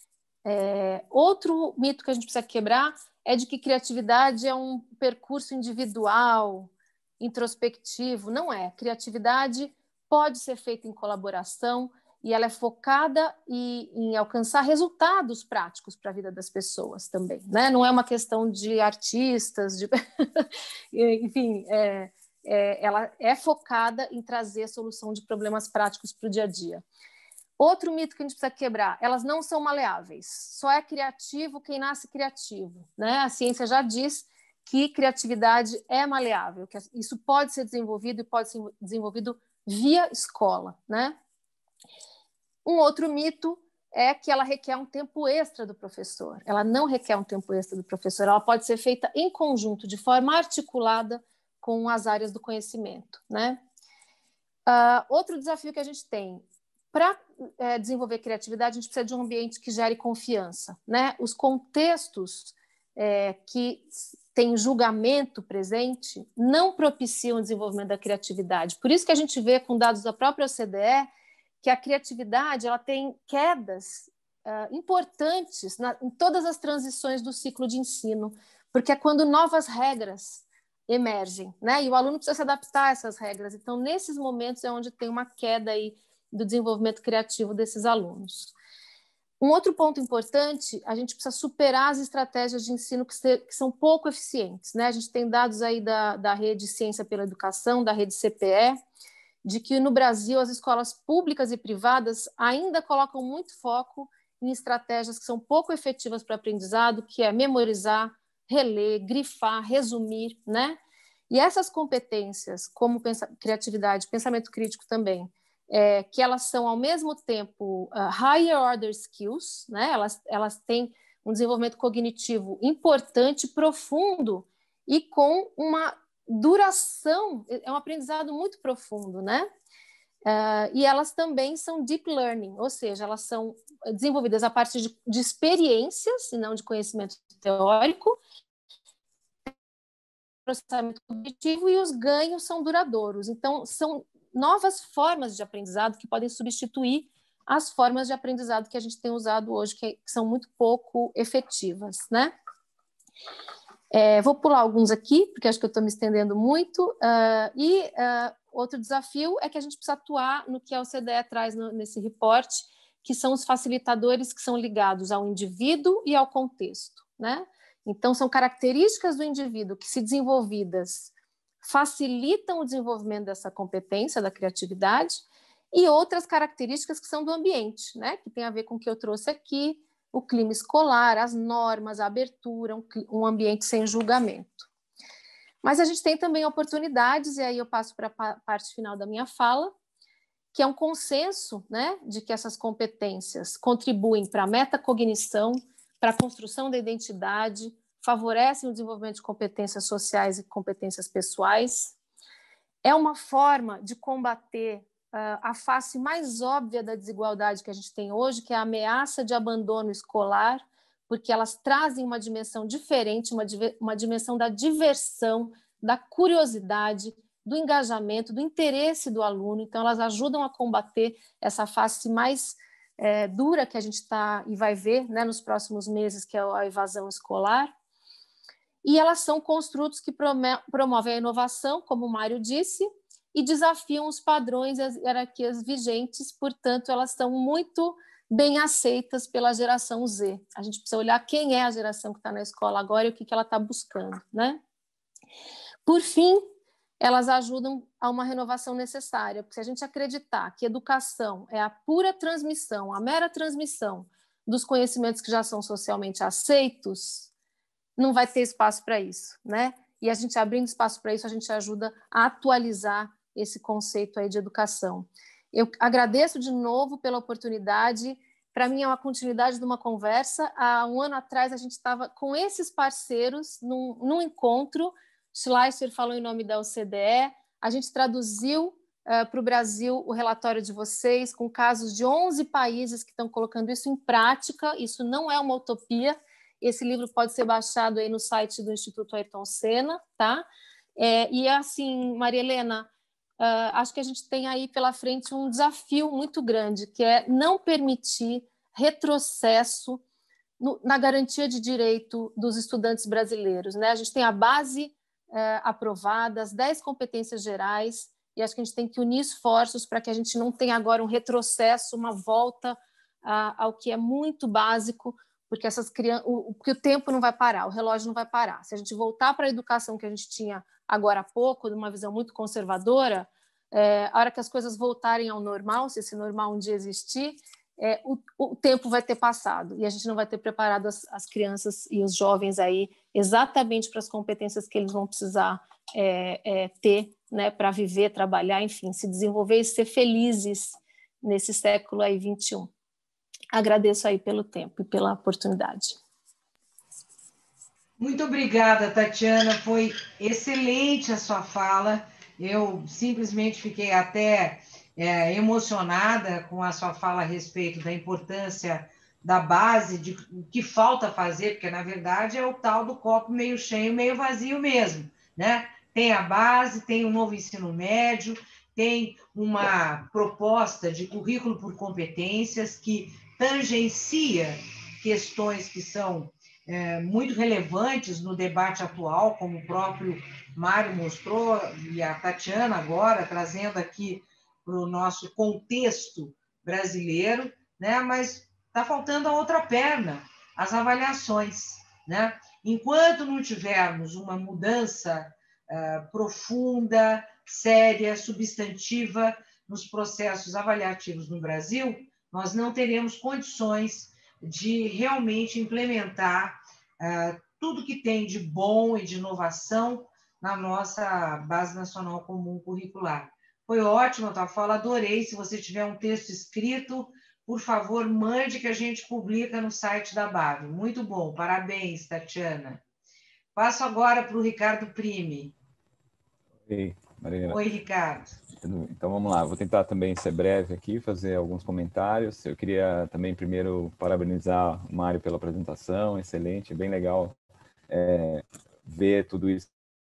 É, outro mito que a gente precisa quebrar é de que criatividade é um percurso individual, introspectivo. Não é. Criatividade pode ser feita em colaboração e ela é focada em, em alcançar resultados práticos para a vida das pessoas também, né? Não é uma questão de artistas, de... enfim, é, é, ela é focada em trazer solução de problemas práticos para o dia a dia. Outro mito que a gente precisa quebrar, elas não são maleáveis, só é criativo quem nasce criativo, né? A ciência já diz que criatividade é maleável, que isso pode ser desenvolvido e pode ser desenvolvido via escola, né? Um outro mito é que ela requer um tempo extra do professor. Ela não requer um tempo extra do professor, ela pode ser feita em conjunto, de forma articulada com as áreas do conhecimento, né? Uh, outro desafio que a gente tem, para é, desenvolver criatividade, a gente precisa de um ambiente que gere confiança, né? Os contextos é, que têm julgamento presente não propiciam o desenvolvimento da criatividade. Por isso que a gente vê com dados da própria O C D E que a criatividade ela tem quedas uh, importantes na, em todas as transições do ciclo de ensino, porque é quando novas regras emergem, né? E o aluno precisa se adaptar a essas regras. Então, nesses momentos é onde tem uma queda aí do desenvolvimento criativo desses alunos. Um outro ponto importante, a gente precisa superar as estratégias de ensino que, se, que são pouco eficientes, né? A gente tem dados aí da, da rede Ciência pela Educação, da rede C P E, de que no Brasil as escolas públicas e privadas ainda colocam muito foco em estratégias que são pouco efetivas para o aprendizado, que é memorizar, reler, grifar, resumir, né? E essas competências, como pensa, criatividade, pensamento crítico também, é, que elas são ao mesmo tempo uh, higher order skills, né? Elas, elas têm um desenvolvimento cognitivo importante, profundo e com uma duração, é um aprendizado muito profundo, né? Uh, e elas também são deep learning, ou seja, elas são desenvolvidas a partir de, de experiências e não de conhecimento teórico, processamento cognitivo, e os ganhos são duradouros. Então, são novas formas de aprendizado que podem substituir as formas de aprendizado que a gente tem usado hoje, que, que são muito pouco efetivas, né? É, vou pular alguns aqui, porque acho que eu estou me estendendo muito. Uh, e uh, outro desafio é que a gente precisa atuar no que a O C D E traz no, nesse reporte, que são os facilitadores que são ligados ao indivíduo e ao contexto, né? Então, são características do indivíduo que, se desenvolvidas, facilitam o desenvolvimento dessa competência, da criatividade, e outras características que são do ambiente, né? Que tem a ver com o que eu trouxe aqui, o clima escolar, as normas, a abertura, um, um ambiente sem julgamento. Mas a gente tem também oportunidades, e aí eu passo para a parte final da minha fala, que é um consenso, né, de que essas competências contribuem para a metacognição, para a construção da identidade, favorecem o desenvolvimento de competências sociais e competências pessoais. É uma forma de combater uh, a face mais óbvia da desigualdade que a gente tem hoje, que é a ameaça de abandono escolar porque elas trazem uma dimensão diferente, uma, uma dimensão da diversão, da curiosidade, do engajamento, do interesse do aluno. Então, elas ajudam a combater essa face mais é, dura que a gente está e vai ver, né, nos próximos meses, que é a evasão escolar. E elas são construtos que promovem a inovação, como o Mário disse, e desafiam os padrões e as hierarquias vigentes, portanto, elas estão muito bem aceitas pela geração Z. A gente precisa olhar quem é a geração que está na escola agora e o que, que ela está buscando, né? Por fim, elas ajudam a uma renovação necessária, porque se a gente acreditar que educação é a pura transmissão, a mera transmissão dos conhecimentos que já são socialmente aceitos, não vai ter espaço para isso, né? E a gente abrindo espaço para isso, a gente ajuda a atualizar esse conceito aí de educação. Eu agradeço de novo pela oportunidade. Para mim é uma continuidade de uma conversa. Há um ano atrás a gente estava com esses parceiros num, num encontro. Schleicher falou em nome da O C D E. A gente traduziu uh, para o Brasil o relatório de vocês, com casos de onze países que estão colocando isso em prática. Isso não é uma utopia. Esse livro pode ser baixado aí no site do Instituto Ayrton Senna, tá? É, e assim, Maria Helena, uh, acho que a gente tem aí pela frente um desafio muito grande, que é não permitir retrocesso no, na garantia de direito dos estudantes brasileiros, né? A gente tem a base uh, aprovada, as dez competências gerais, e acho que a gente tem que unir esforços para que a gente não tenha agora um retrocesso, uma volta uh, ao que é muito básico, porque essas crianças, o, porque o tempo não vai parar, o relógio não vai parar. Se a gente voltar para a educação que a gente tinha agora há pouco, de uma visão muito conservadora, é, a hora que as coisas voltarem ao normal, se esse normal um dia existir, é, o, o tempo vai ter passado e a gente não vai ter preparado as, as crianças e os jovens aí exatamente para as competências que eles vão precisar é, é, ter, né, para viver, trabalhar, enfim, se desenvolver e ser felizes nesse século aí vinte e um. Agradeço aí pelo tempo e pela oportunidade. Muito obrigada, Tatiana. Foi excelente a sua fala. Eu simplesmente fiquei até é, emocionada com a sua fala a respeito da importância da base, de o que falta fazer, porque, na verdade, é o tal do copo meio cheio, meio vazio mesmo, né? Tem a base, tem o novo ensino médio, tem uma proposta de currículo por competências que tangencia questões que são é, muito relevantes no debate atual, como o próprio Mário mostrou, e a Tatiana agora, trazendo aqui para o nosso contexto brasileiro, né? Mas está faltando a outra perna, as avaliações, né? Enquanto não tivermos uma mudança uh, profunda, séria, substantiva nos processos avaliativos no Brasil, nós não teremos condições de realmente implementar uh, tudo que tem de bom e de inovação na nossa Base Nacional Comum Curricular. Foi ótimo a tua fala, adorei. Se você tiver um texto escrito, por favor, mande que a gente publica no site da B A V. Muito bom, parabéns, Tatiana. Passo agora para o Ricardo Prime. Oi, Maria. Oi, Ricardo. Então, vamos lá. Vou tentar também ser breve aqui, fazer alguns comentários. Eu queria também, primeiro, parabenizar o Mário pela apresentação, excelente, bem legal é, ver tudo isso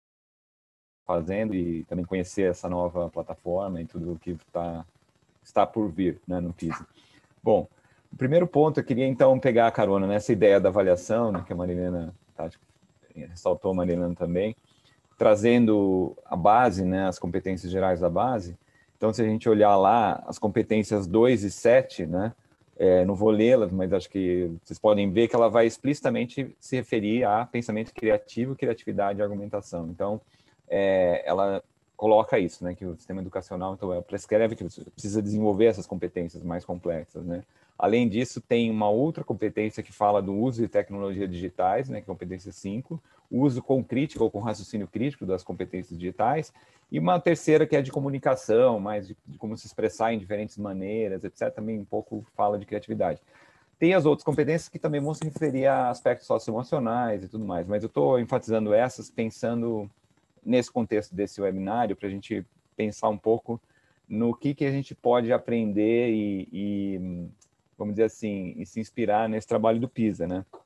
fazendo e também conhecer essa nova plataforma e tudo o que tá, está por vir, né, no PISA. Bom, o primeiro ponto, eu queria, então, pegar a carona nessa ideia da avaliação, né, que a Marilena tá, ressaltou, a Marilena também, trazendo a base, né, as competências gerais da base. Então, se a gente olhar lá, as competências dois e sete, né, é, não vou lê-las, mas acho que vocês podem ver que ela vai explicitamente se referir a pensamento criativo, criatividade e argumentação. Então, é, ela coloca isso, né, que o sistema educacional, então, ela prescreve que você precisa desenvolver essas competências mais complexas, né. Além disso, tem uma outra competência que fala do uso de tecnologias digitais, né, que é a competência cinco, o uso com crítica ou com raciocínio crítico das competências digitais, e uma terceira que é de comunicação, mais de, de como se expressar em diferentes maneiras, etcétera. Também um pouco fala de criatividade. Tem as outras competências que também vão se referir a aspectos socioemocionais e tudo mais, mas eu estou enfatizando essas pensando nesse contexto desse webinário, para a gente pensar um pouco no que, que a gente pode aprender e, e, vamos dizer assim, e se inspirar nesse trabalho do PISA, né?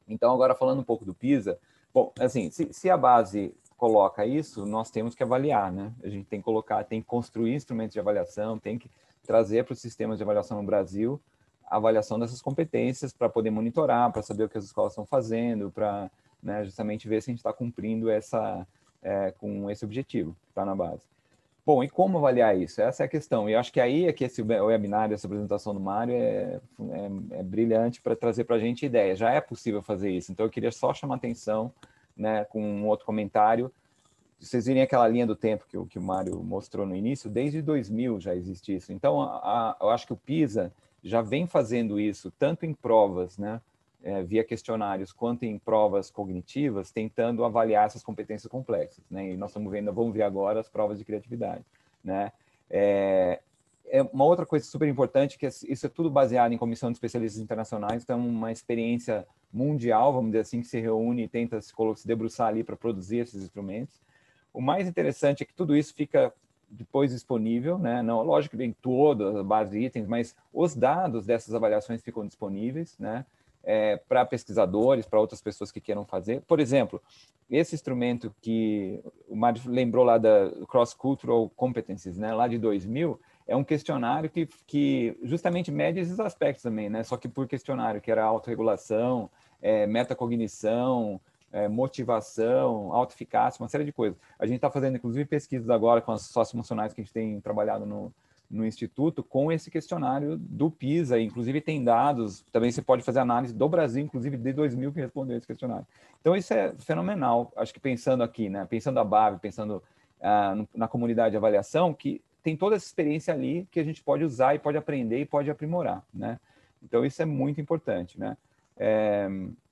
Então, agora falando um pouco do PISA, bom, assim, se, se a base coloca isso, nós temos que avaliar, né? A gente tem que colocar, tem que construir instrumentos de avaliação, tem que trazer para os sistemas de avaliação no Brasil a avaliação dessas competências para poder monitorar, para saber o que as escolas estão fazendo, para, né, justamente ver se a gente está cumprindo essa, é, com esse objetivo que está na base. Bom, e como avaliar isso? Essa é a questão. E eu acho que aí é que esse webinar, essa apresentação do Mário é, é, é brilhante para trazer para a gente ideia. Já é possível fazer isso. Então, eu queria só chamar atenção, né, com um outro comentário. Vocês virem aquela linha do tempo que o, que o Mário mostrou no início, desde dois mil já existe isso. Então, a, a, eu acho que o PISA já vem fazendo isso, tanto em provas, né, é, via questionários, quanto em provas cognitivas, tentando avaliar essas competências complexas, né? E nós estamos vendo, vamos ver agora as provas de criatividade, né? É, é uma outra coisa super importante, que isso é tudo baseado em comissão de especialistas internacionais, então uma experiência mundial, vamos dizer assim, que se reúne e tenta se, se debruçar ali para produzir esses instrumentos. O mais interessante é que tudo isso fica depois disponível, né? Não, lógico que vem toda a base de itens, mas os dados dessas avaliações ficam disponíveis, né? É, para pesquisadores, para outras pessoas que queiram fazer. Por exemplo, esse instrumento que o Mário lembrou lá da Cross Cultural Competencies, né? Lá de dois mil, é um questionário que, que justamente mede esses aspectos também, né? Só que por questionário, que era autorregulação, é, metacognição, É, motivação, autoeficácia, uma série de coisas. A gente está fazendo, inclusive, pesquisas agora com as socioemocionais que a gente tem trabalhado no, no Instituto, com esse questionário do PISA, inclusive tem dados, também você pode fazer análise do Brasil, inclusive de dois mil que respondeu esse questionário. Então, isso é fenomenal, acho que pensando aqui, né, pensando a B A V, pensando ah, no, na comunidade de avaliação, que tem toda essa experiência ali que a gente pode usar e pode aprender e pode aprimorar, né? Então, isso é muito importante, né? É...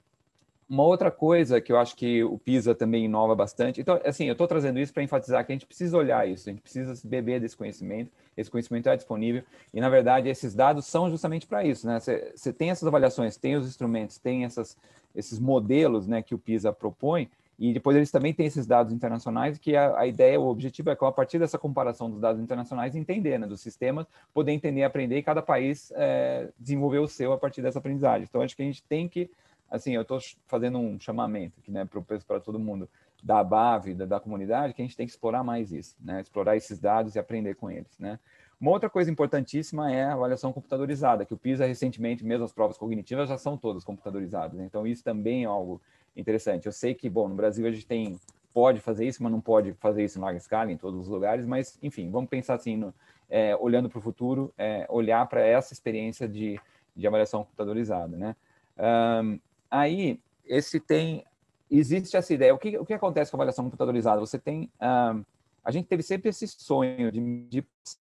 Uma outra coisa que eu acho que o PISA também inova bastante, então, assim, eu estou trazendo isso para enfatizar que a gente precisa olhar isso, a gente precisa beber desse conhecimento, esse conhecimento é disponível, e, na verdade, esses dados são justamente para isso, né? Você, você tem essas avaliações, tem os instrumentos, tem essas, esses modelos, né, que o PISA propõe, e depois eles também têm esses dados internacionais, que a, a ideia, o objetivo é que, a partir dessa comparação dos dados internacionais, entender, né, dos sistemas, poder entender, aprender, e cada país é, desenvolver o seu a partir dessa aprendizagem. Então, acho que a gente tem que, assim, eu estou fazendo um chamamento aqui, né, para todo mundo da B A V, da, da comunidade, que a gente tem que explorar mais isso, né, explorar esses dados e aprender com eles, né. Uma outra coisa importantíssima é a avaliação computadorizada, que o PISA, recentemente, mesmo as provas cognitivas já são todas computadorizadas, né? Então isso também é algo interessante. Eu sei que, bom, no Brasil a gente tem, pode fazer isso, mas não pode fazer isso em larga escala, em todos os lugares, mas, enfim, vamos pensar assim, no, é, olhando para o futuro, é, olhar para essa experiência de, de avaliação computadorizada, né. Um, Aí, esse tem, existe essa ideia. O que, o que acontece com a avaliação computadorizada? Você tem, um, a gente teve sempre esse sonho de, de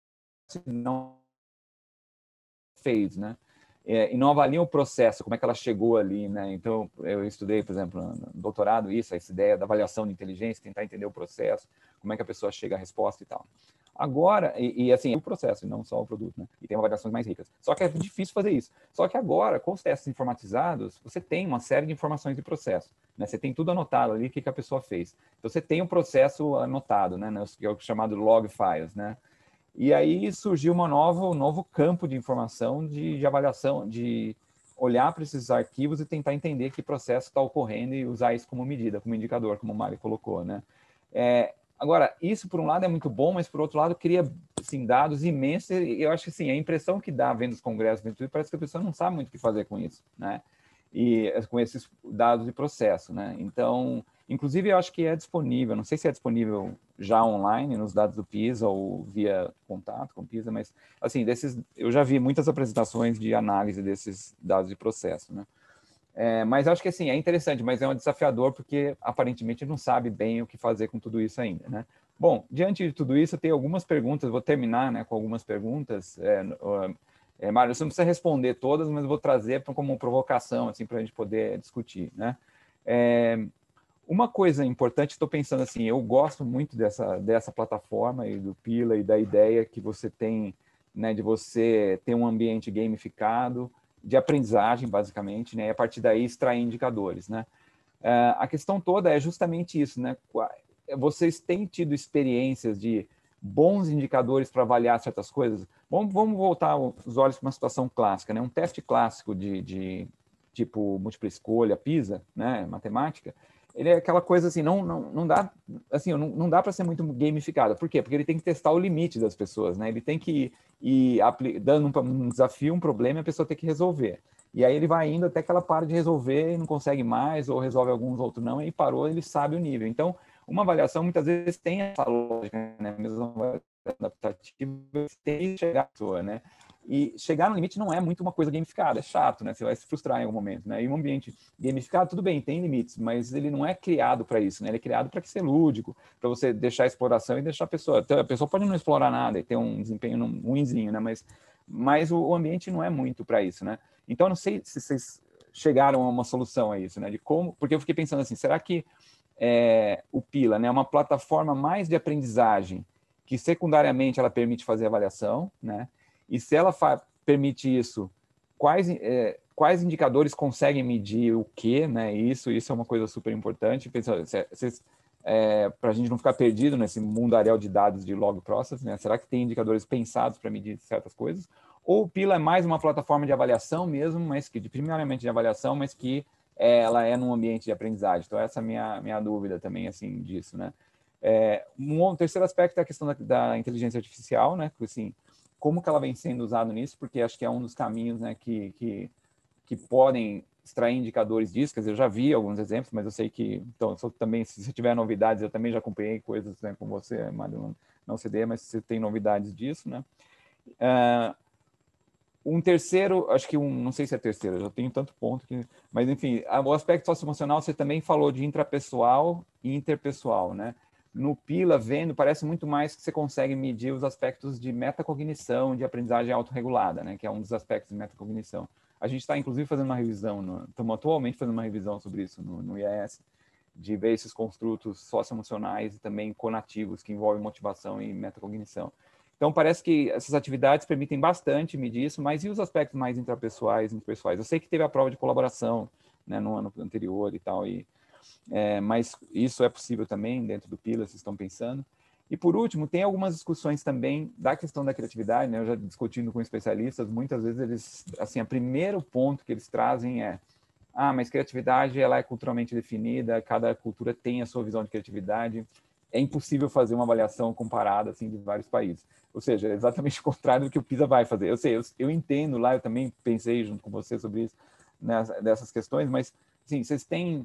não fez, né? É, e não avaliam o processo, como é que ela chegou ali, né? Então, eu estudei, por exemplo, no doutorado, isso, essa ideia da avaliação de inteligência, tentar entender o processo, como é que a pessoa chega à resposta e tal. Agora, e, e assim, é o processo, e não só o produto, né? E tem avaliações mais ricas. Só que é difícil fazer isso. Só que agora, com os testes informatizados, você tem uma série de informações de processo, né? Você tem tudo anotado ali, o que, que a pessoa fez. Então, você tem o um processo anotado, né? Que é o chamado log files, né? E aí surgiu uma nova, um novo campo de informação, de, de avaliação, de olhar para esses arquivos e tentar entender que processo está ocorrendo e usar isso como medida, como indicador, como o Mário colocou, né? É, agora, isso por um lado é muito bom, mas por outro lado cria assim, dados imensos, e eu acho que assim, a impressão que dá vendo os congressos, parece que a pessoa não sabe muito o que fazer com isso, né? E com esses dados de processo, né? Então, inclusive, eu acho que é disponível, não sei se é disponível já online nos dados do PISA ou via contato com o PISA, mas, assim, desses, eu já vi muitas apresentações de análise desses dados de processo, né? É, mas acho que, assim, é interessante, mas é um desafiador porque, aparentemente, não sabe bem o que fazer com tudo isso ainda, né? Bom, diante de tudo isso, eu tenho algumas perguntas, vou terminar, né, com algumas perguntas. É, é, Mário, você não precisa responder todas, mas eu vou trazer como provocação, assim, para a gente poder discutir, né? É, uma coisa importante, estou pensando assim, eu gosto muito dessa, dessa plataforma e do Pila e da ideia que você tem, né, de você ter um ambiente gamificado, de aprendizagem, basicamente, né, e a partir daí extrair indicadores, né. Uh, a questão toda é justamente isso, né, vocês têm tido experiências de bons indicadores para avaliar certas coisas? Vamos, vamos voltar os olhos para uma situação clássica, né, um teste clássico de, de tipo múltipla escolha, PISA, né, matemática, ele é aquela coisa assim, não, não, não dá, assim, não, não dá para ser muito gamificado. Por quê? Porque ele tem que testar o limite das pessoas, né? Ele tem que ir, ir dando um, um desafio, um problema, e a pessoa tem que resolver. E aí ele vai indo até que ela para de resolver e não consegue mais, ou resolve alguns, outros não, e aí parou, ele sabe o nível. Então, uma avaliação muitas vezes tem essa lógica, né? Mesmo avaliação adaptativa, tem que chegar à pessoa, né? E chegar no limite não é muito uma coisa gamificada, é chato, né? Você vai se frustrar em algum momento, né? E um ambiente gamificado, tudo bem, tem limites, mas ele não é criado para isso, né? Ele é criado para ser lúdico, para você deixar a exploração e deixar a pessoa... A pessoa pode não explorar nada e ter um desempenho ruinzinho, né? Mas, mas o ambiente não é muito para isso, né? Então, eu não sei se vocês chegaram a uma solução a isso, né? De como... Porque eu fiquei pensando assim, será que é, o Pila, né, é uma plataforma mais de aprendizagem que secundariamente ela permite fazer avaliação, né? E se ela permite isso, quais, é, quais indicadores conseguem medir o quê, né? Isso, isso é uma coisa super importante. É, para a gente não ficar perdido nesse mundaréu de dados de log process, né? Será que tem indicadores pensados para medir certas coisas? Ou o Pila é mais uma plataforma de avaliação mesmo, mas que primariamente de avaliação, mas que é, ela é num ambiente de aprendizagem. Então essa é a minha, minha dúvida também assim disso, né? É, um terceiro aspecto é a questão da, da inteligência artificial, né? Assim, como que ela vem sendo usada nisso, porque acho que é um dos caminhos, né, que, que, que podem extrair indicadores disso. Quer dizer, eu já vi alguns exemplos, mas eu sei que, então, se eu também, se você tiver novidades, eu também já acompanhei coisas, né, com você, Mário, não C D, mas você tem novidades disso, né? Uh, um terceiro, acho que um, não sei se é terceiro, eu já tenho tanto ponto que, mas enfim, o aspecto socioemocional, você também falou de intrapessoal e interpessoal, né? No Pila, vendo, parece muito mais que você consegue medir os aspectos de metacognição, de aprendizagem autorregulada, né? Que é um dos aspectos de metacognição. A gente está, inclusive, fazendo uma revisão, no, estamos atualmente fazendo uma revisão sobre isso no, no I A S, de ver esses construtos socioemocionais e também conativos, que envolvem motivação e metacognição. Então, parece que essas atividades permitem bastante medir isso, mas e os aspectos mais intrapessoais, interpessoais? Eu sei que teve a prova de colaboração, né, no ano anterior e tal, e É, mas isso é possível também dentro do Pila, vocês estão pensando. E, por último, tem algumas discussões também da questão da criatividade, né? Eu já discutindo com especialistas, muitas vezes eles, assim, o primeiro ponto que eles trazem é ah, mas criatividade ela é culturalmente definida, cada cultura tem a sua visão de criatividade, é impossível fazer uma avaliação comparada, assim, de vários países. Ou seja, é exatamente o contrário do que o PISA vai fazer. Eu sei, eu, eu entendo lá, eu também pensei junto com você sobre isso, né, dessas questões, mas, assim, vocês têm...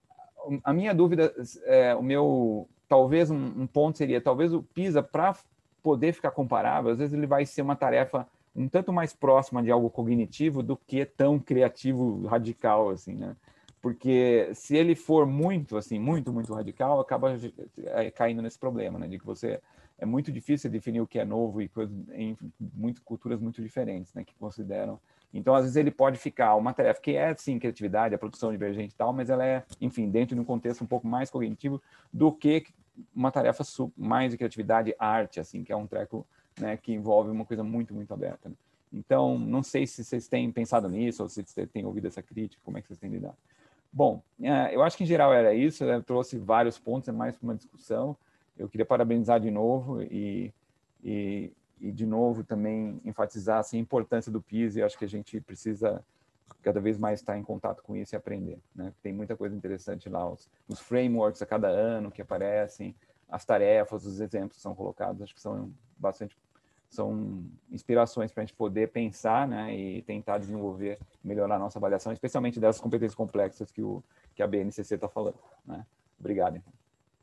A minha dúvida, é, o meu, talvez um, um ponto seria, talvez o PISA, para poder ficar comparável, às vezes ele vai ser uma tarefa um tanto mais próxima de algo cognitivo do que tão criativo, radical, assim, né? Porque se ele for muito, assim, muito, muito radical, acaba caindo nesse problema, né? De que você, é muito difícil definir o que é novo e coisas, em muito, culturas muito diferentes, né? Que consideram. Então, às vezes, ele pode ficar uma tarefa que é, sim, criatividade, a produção divergente e tal, mas ela é, enfim, dentro de um contexto um pouco mais cognitivo do que uma tarefa mais de criatividade, arte, assim, que é um treco, né, que envolve uma coisa muito, muito aberta. Né? Então, não sei se vocês têm pensado nisso ou se vocês têm ouvido essa crítica, como é que vocês têm lidado. Bom, eu acho que, em geral, era isso. Eu trouxe vários pontos, é mais para uma discussão. Eu queria parabenizar de novo e... e e, de novo, também enfatizar assim, a importância do PISA, e acho que a gente precisa cada vez mais estar em contato com isso e aprender. Né? Tem muita coisa interessante lá, os, os frameworks a cada ano que aparecem, as tarefas, os exemplos que são colocados, acho que são bastante são inspirações para a gente poder pensar, né, e tentar desenvolver, melhorar a nossa avaliação, especialmente dessas competências complexas que, o, que a B N C C está falando. Né? Obrigado, então.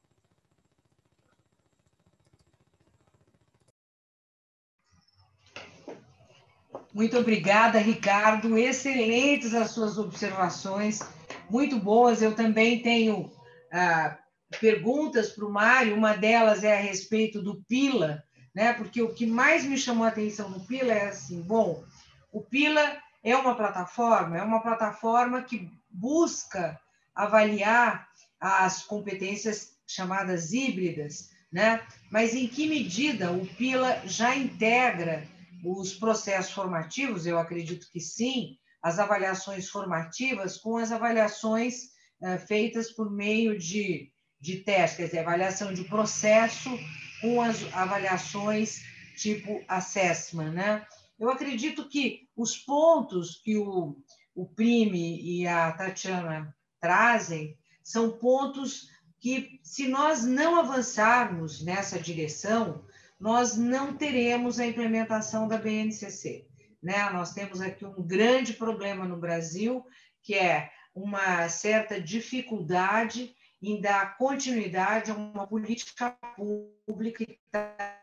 Muito obrigada, Ricardo. Excelentes as suas observações, muito boas. Eu também tenho ah, perguntas para o Mário. Uma delas é a respeito do Pila, né? Porque o que mais me chamou a atenção no Pila é assim, bom, o Pila é uma plataforma, é uma plataforma que busca avaliar as competências chamadas híbridas, né? Mas em que medida o Pila já integra os processos formativos? Eu acredito que sim, as avaliações formativas com as avaliações uh, feitas por meio de, de testes, quer dizer, avaliação de processo com as avaliações tipo assessment, né? Eu acredito que os pontos que o, o Prime e a Tatiana trazem são pontos que, se nós não avançarmos nessa direção, nós não teremos a implementação da B N C C. Né? Nós temos aqui um grande problema no Brasil, que é uma certa dificuldade em dar continuidade a uma política pública que está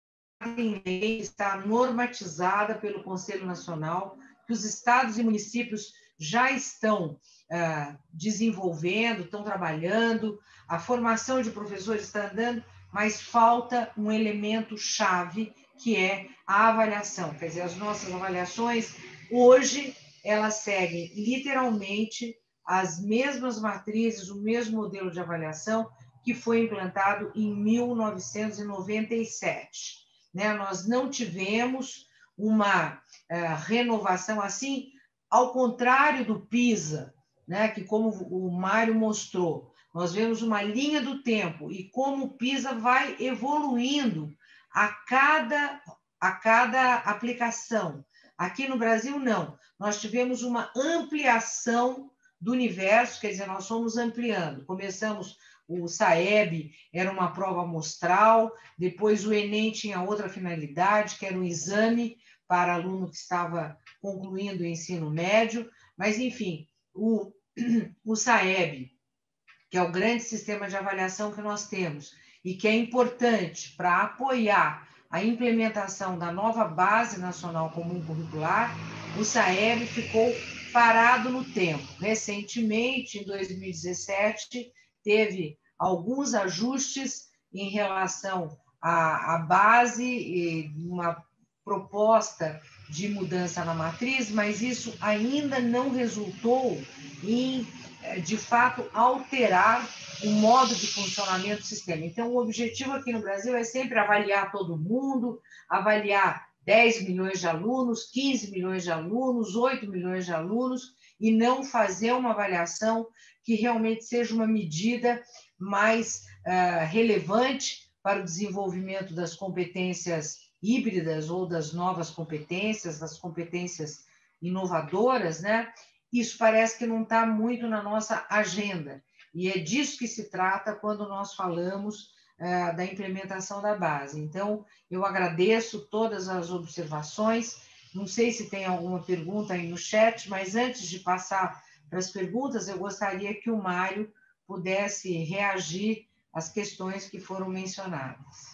em lei, está normatizada pelo Conselho Nacional, que os estados e municípios já estão uh, desenvolvendo, estão trabalhando, a formação de professores está andando, mas falta um elemento chave, que é a avaliação. Quer dizer, as nossas avaliações, hoje, elas seguem literalmente as mesmas matrizes, o mesmo modelo de avaliação que foi implantado em mil novecentos e noventa e sete. Né? Nós não tivemos uma uh, renovação assim, ao contrário do PISA, né? Que, como o Mário mostrou, nós vemos uma linha do tempo e como o PISA vai evoluindo a cada, a cada aplicação. Aqui no Brasil, não. Nós tivemos uma ampliação do universo, quer dizer, nós fomos ampliando. Começamos, o SAEB era uma prova amostral, depois o Enem tinha outra finalidade, que era um exame para aluno que estava concluindo o ensino médio, mas, enfim, o, o SAEB, que é o grande sistema de avaliação que nós temos, e que é importante para apoiar a implementação da nova Base Nacional Comum Curricular, o SAEB ficou parado no tempo. Recentemente, em dois mil e dezessete, teve alguns ajustes em relação à, à base, e uma proposta de mudança na matriz, mas isso ainda não resultou em, de fato, alterar o modo de funcionamento do sistema. Então, o objetivo aqui no Brasil é sempre avaliar todo mundo, avaliar dez milhões de alunos, quinze milhões de alunos, oito milhões de alunos, e não fazer uma avaliação que realmente seja uma medida mais uh, relevante para o desenvolvimento das competências híbridas ou das novas competências, das competências inovadoras, né? Isso parece que não está muito na nossa agenda. E é disso que se trata quando nós falamos uh, da implementação da base. Então, eu agradeço todas as observações. Não sei se tem alguma pergunta aí no chat, mas antes de passar para as perguntas, eu gostaria que o Mário pudesse reagir às questões que foram mencionadas.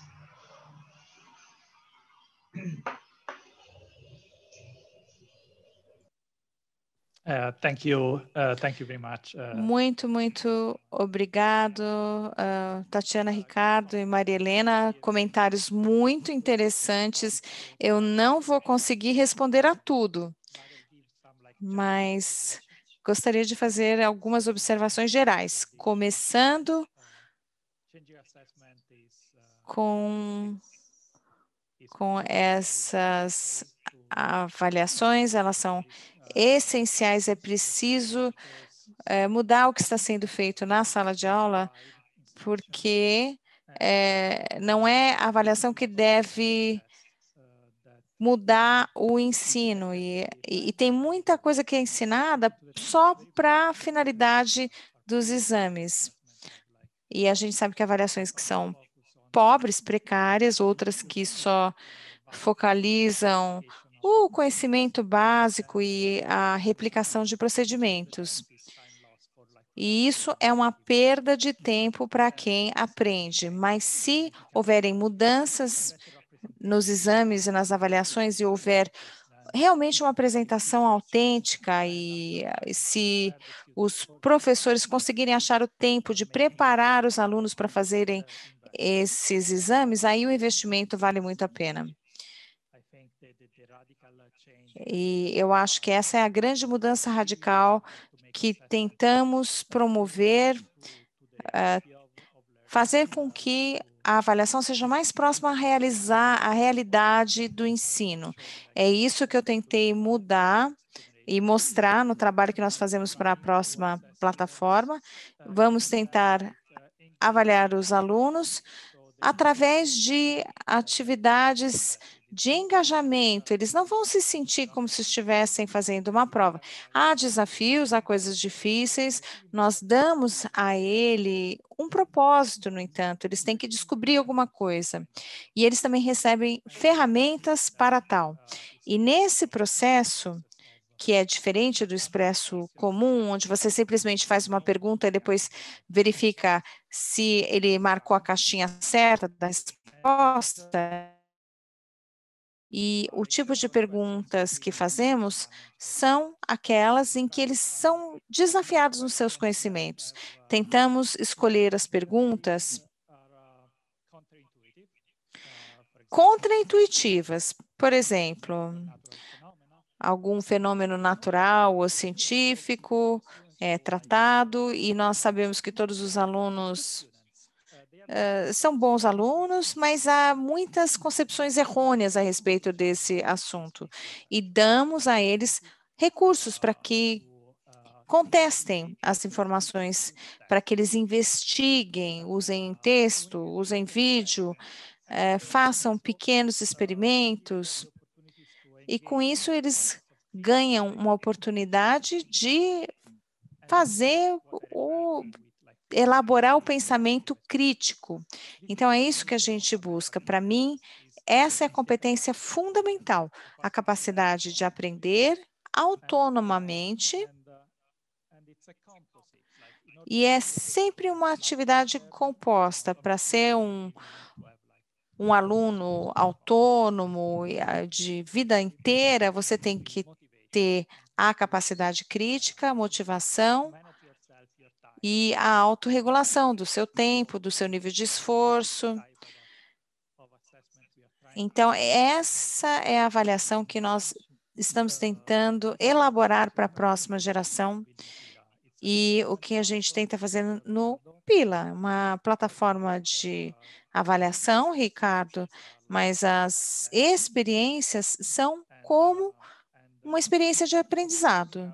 Uh, thank you, uh, thank you very much. Uh... Muito, muito obrigado, uh, Tatiana, Ricardo e Maria Helena. Comentários muito interessantes. Eu não vou conseguir responder a tudo, mas gostaria de fazer algumas observações gerais, começando com, com essas avaliações. Elas são essenciais, é preciso é, mudar o que está sendo feito na sala de aula, porque é, não é a avaliação que deve mudar o ensino, e, e, e tem muita coisa que é ensinada só para a finalidade dos exames. E a gente sabe que avaliações que são pobres, precárias, outras que só focalizam o conhecimento básico e a replicação de procedimentos. E isso é uma perda de tempo para quem aprende, mas se houverem mudanças nos exames e nas avaliações e houver realmente uma apresentação autêntica e se os professores conseguirem achar o tempo de preparar os alunos para fazerem esses exames, aí o investimento vale muito a pena. E eu acho que essa é a grande mudança radical que tentamos promover, uh, fazer com que a avaliação seja mais próxima a realizar a realidade do ensino. É isso que eu tentei mudar e mostrar no trabalho que nós fazemos para a próxima plataforma. Vamos tentar avaliar os alunos através de atividades de engajamento, eles não vão se sentir como se estivessem fazendo uma prova. Há desafios, há coisas difíceis, nós damos a ele um propósito, no entanto, eles têm que descobrir alguma coisa. E eles também recebem ferramentas para tal. E nesse processo, que é diferente do expresso comum, onde você simplesmente faz uma pergunta e depois verifica se ele marcou a caixinha certa da resposta, e o tipo de perguntas que fazemos são aquelas em que eles são desafiados nos seus conhecimentos. Tentamos escolher as perguntas contraintuitivas. Por exemplo, algum fenômeno natural ou científico é tratado, e nós sabemos que todos os alunos Uh, são bons alunos, mas há muitas concepções errôneas a respeito desse assunto. E damos a eles recursos para que contestem as informações, para que eles investiguem, usem texto, usem vídeo, uh, façam pequenos experimentos. E com isso eles ganham uma oportunidade de fazer o elaborar o pensamento crítico. Então, é isso que a gente busca. Para mim, essa é a competência fundamental, a capacidade de aprender autonomamente, e é sempre uma atividade composta. Para ser um, um aluno autônomo de vida inteira, você tem que ter a capacidade crítica, a motivação, e a autorregulação do seu tempo, do seu nível de esforço. Então, essa é a avaliação que nós estamos tentando elaborar para a próxima geração, e o que a gente tenta fazer no Pila, uma plataforma de avaliação, Ricardo, mas as experiências são como uma experiência de aprendizado.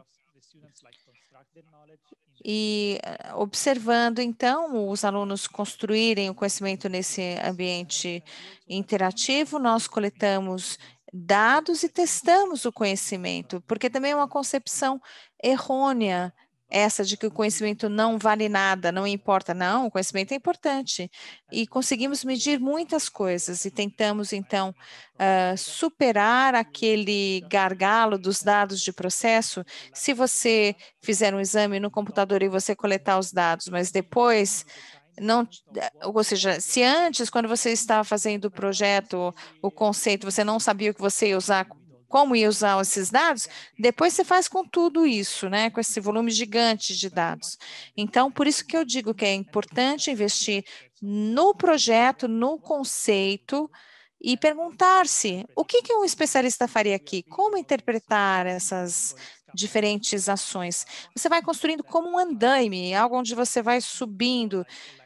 E observando, então, os alunos construírem o conhecimento nesse ambiente interativo, nós coletamos dados e testamos o conhecimento, porque também é uma concepção errônea essa de que o conhecimento não vale nada, não importa. Não, o conhecimento é importante. E conseguimos medir muitas coisas e tentamos, então, uh, superar aquele gargalo dos dados de processo. Se você fizer um exame no computador e você coletar os dados, mas depois não, ou seja, se antes, quando você estava fazendo o projeto, o conceito, você não sabia o que você ia usar, como ia usar esses dados, depois você faz com tudo isso, né, com esse volume gigante de dados. Então, por isso que eu digo que é importante investir no projeto, no conceito, e perguntar-se, o que, que um especialista faria aqui? Como interpretar essas diferentes ações? Você vai construindo como um andaime, algo onde você vai subindo,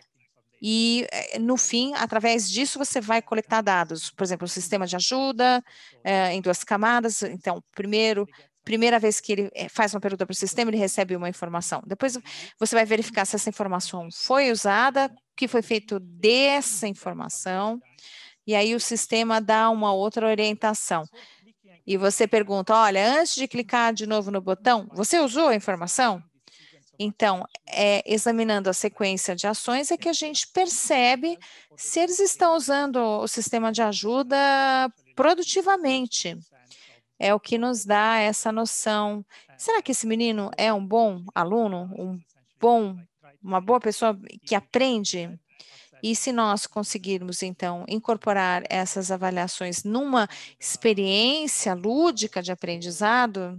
e, no fim, através disso, você vai coletar dados. Por exemplo, o sistema de ajuda, é, em duas camadas. Então, primeiro, primeira vez que ele faz uma pergunta para o sistema, ele recebe uma informação. Depois, você vai verificar se essa informação foi usada, o que foi feito dessa informação, e aí o sistema dá uma outra orientação. E você pergunta, olha, antes de clicar de novo no botão, você usou a informação? Então, é, examinando a sequência de ações, é que a gente percebe se eles estão usando o sistema de ajuda produtivamente. É o que nos dá essa noção. Será que esse menino é um bom aluno, um bom, uma boa pessoa que aprende? E se nós conseguirmos, então, incorporar essas avaliações numa experiência lúdica de aprendizado,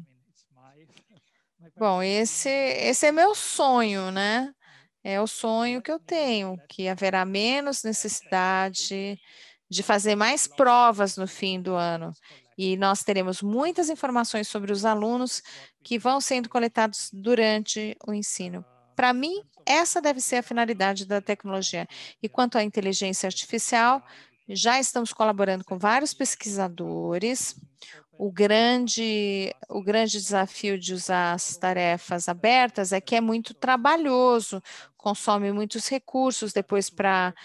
bom, esse, esse é meu sonho, né? É o sonho que eu tenho, que haverá menos necessidade de fazer mais provas no fim do ano. E nós teremos muitas informações sobre os alunos que vão sendo coletados durante o ensino. Para mim, essa deve ser a finalidade da tecnologia. E quanto à inteligência artificial, já estamos colaborando com vários pesquisadores. O grande, o grande desafio de usar as tarefas abertas é que é muito trabalhoso, consome muitos recursos depois para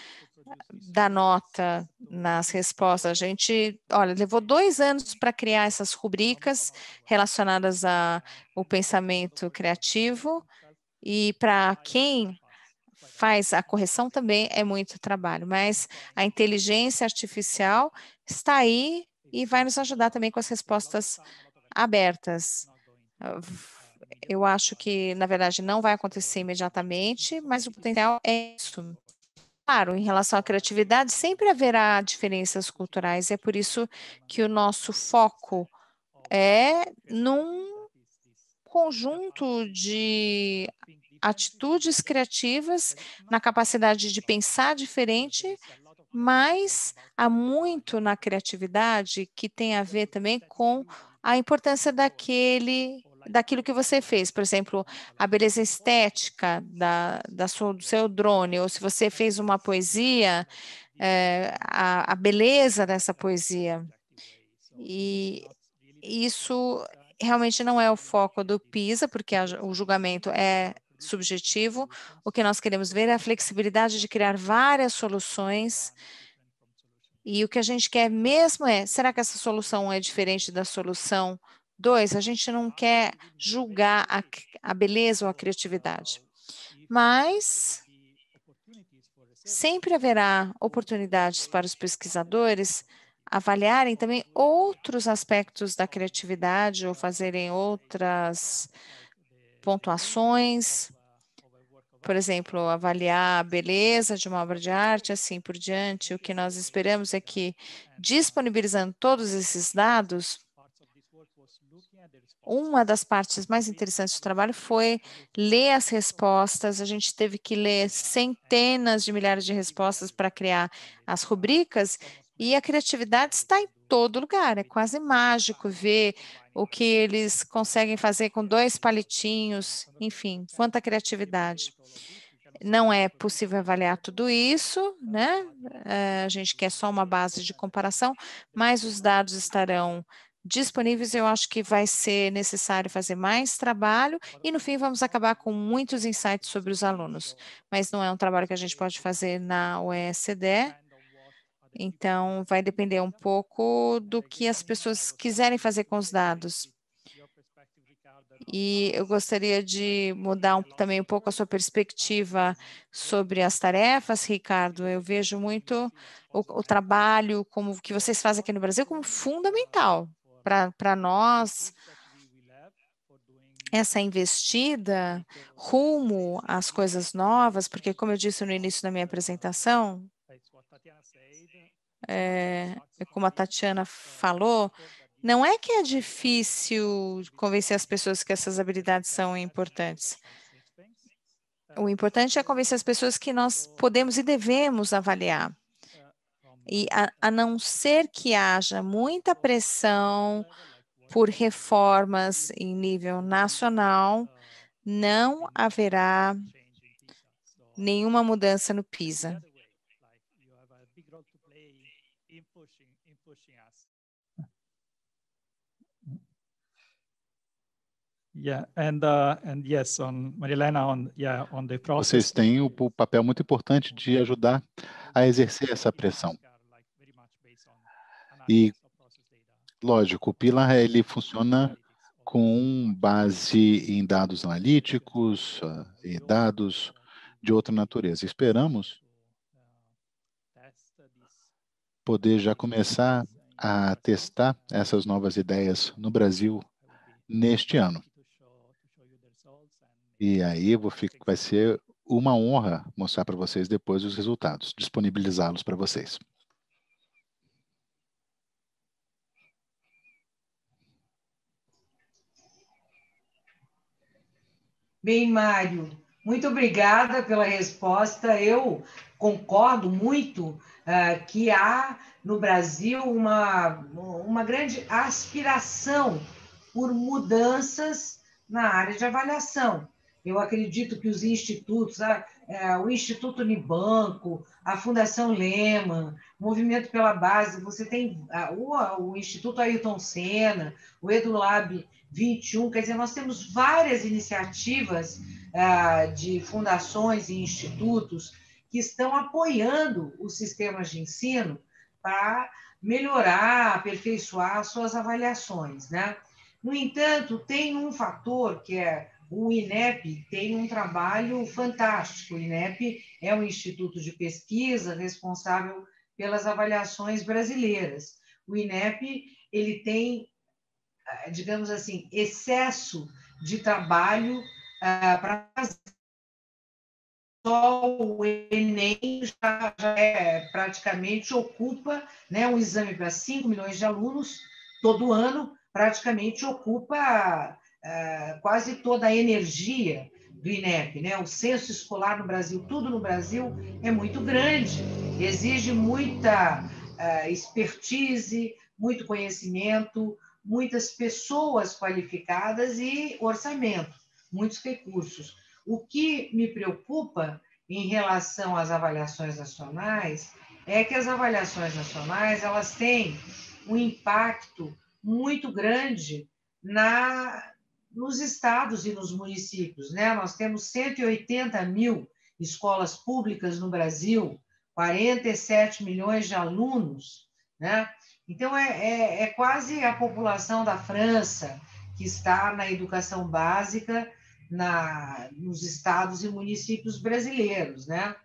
da nota nas respostas. A gente, olha, levou dois anos para criar essas rubricas relacionadas ao pensamento criativo, e para quem faz a correção também é muito trabalho, mas a inteligência artificial está aí e vai nos ajudar também com as respostas abertas. Eu acho que, na verdade, não vai acontecer imediatamente, mas o potencial é isso. Claro, em relação à criatividade, sempre haverá diferenças culturais, é por isso que o nosso foco é num conjunto de atitudes criativas, na capacidade de pensar diferente, mas há muito na criatividade que tem a ver também com a importância daquele, daquilo que você fez. Por exemplo, a beleza estética da, da sua, do seu drone, ou se você fez uma poesia, é, a, a beleza dessa poesia. E isso realmente não é o foco do PISA, porque a, o julgamento é subjetivo. O que nós queremos ver é a flexibilidade de criar várias soluções, e o que a gente quer mesmo é, será que essa solução é diferente da solução dois? A gente não quer julgar a, a beleza ou a criatividade, mas sempre haverá oportunidades para os pesquisadores avaliarem também outros aspectos da criatividade ou fazerem outras pontuações, por exemplo, avaliar a beleza de uma obra de arte, assim por diante. O que nós esperamos é que, disponibilizando todos esses dados, uma das partes mais interessantes do trabalho foi ler as respostas. A gente teve que ler centenas de milhares de respostas para criar as rubricas, e a criatividade está em todo lugar. É quase mágico ver o que eles conseguem fazer com dois palitinhos, enfim, quanta criatividade. Não é possível avaliar tudo isso, né? A gente quer só uma base de comparação, mas os dados estarão disponíveis. Eu acho que vai ser necessário fazer mais trabalho e, no fim, vamos acabar com muitos insights sobre os alunos. Mas não é um trabalho que a gente pode fazer na O E C D, então vai depender um pouco do que as pessoas quiserem fazer com os dados. E eu gostaria de mudar um, também um pouco a sua perspectiva sobre as tarefas, Ricardo. Eu vejo muito o, o trabalho como que vocês fazem aqui no Brasil como fundamental para nós. Essa investida rumo às coisas novas, porque, como eu disse no início da minha apresentação, é, como a Tatiana falou, não é que é difícil convencer as pessoas que essas habilidades são importantes. O importante é convencer as pessoas que nós podemos e devemos avaliar. E a, a não ser que haja muita pressão por reformas em nível nacional, não haverá nenhuma mudança no PISA. Yeah, and uh, and yes, on Marilena, on yeah, on the process. Vocês têm o, o papel muito importante de ajudar a exercer essa pressão. E, lógico, o Pilar ele funciona com base em dados analíticos uh, e dados de outra natureza. Esperamos poder já começar a testar essas novas ideias no Brasil neste ano. E aí vou ficar, vai ser uma honra mostrar para vocês depois os resultados, disponibilizá-los para vocês. Bem, Mário, muito obrigada pela resposta. Eu concordo muito uh, que há no Brasil uma, uma grande aspiração por mudanças na área de avaliação. Eu acredito que os institutos, a, a, o Instituto Unibanco, a Fundação Lehman, o Movimento pela Base, você tem a, o, o Instituto Ayrton Senna, o EduLab vinte e um, quer dizer, nós temos várias iniciativas uh, de fundações e institutos que estão apoiando os sistemas de ensino para melhorar, aperfeiçoar suas avaliações, né? No entanto, tem um fator que é o INEP tem um trabalho fantástico. O INEP é um instituto de pesquisa responsável pelas avaliações brasileiras. O INEP ele tem, digamos assim, excesso de trabalho uh, para fazer. Só o Enem já, já é, praticamente ocupa, né, um exame para cinco milhões de alunos todo ano, praticamente ocupa uh, quase toda a energia do INEP, né? O censo escolar no Brasil, tudo no Brasil é muito grande, exige muita uh, expertise, muito conhecimento, muitas pessoas qualificadas e orçamento, muitos recursos. O que me preocupa em relação às avaliações nacionais é que as avaliações nacionais elas têm um impacto muito grande na, nos estados e nos municípios, né? Nós temos cento e oitenta mil escolas públicas no Brasil, quarenta e sete milhões de alunos, né? Então, é, é, é quase a população da França que está na educação básica na, nos estados e municípios brasileiros, né?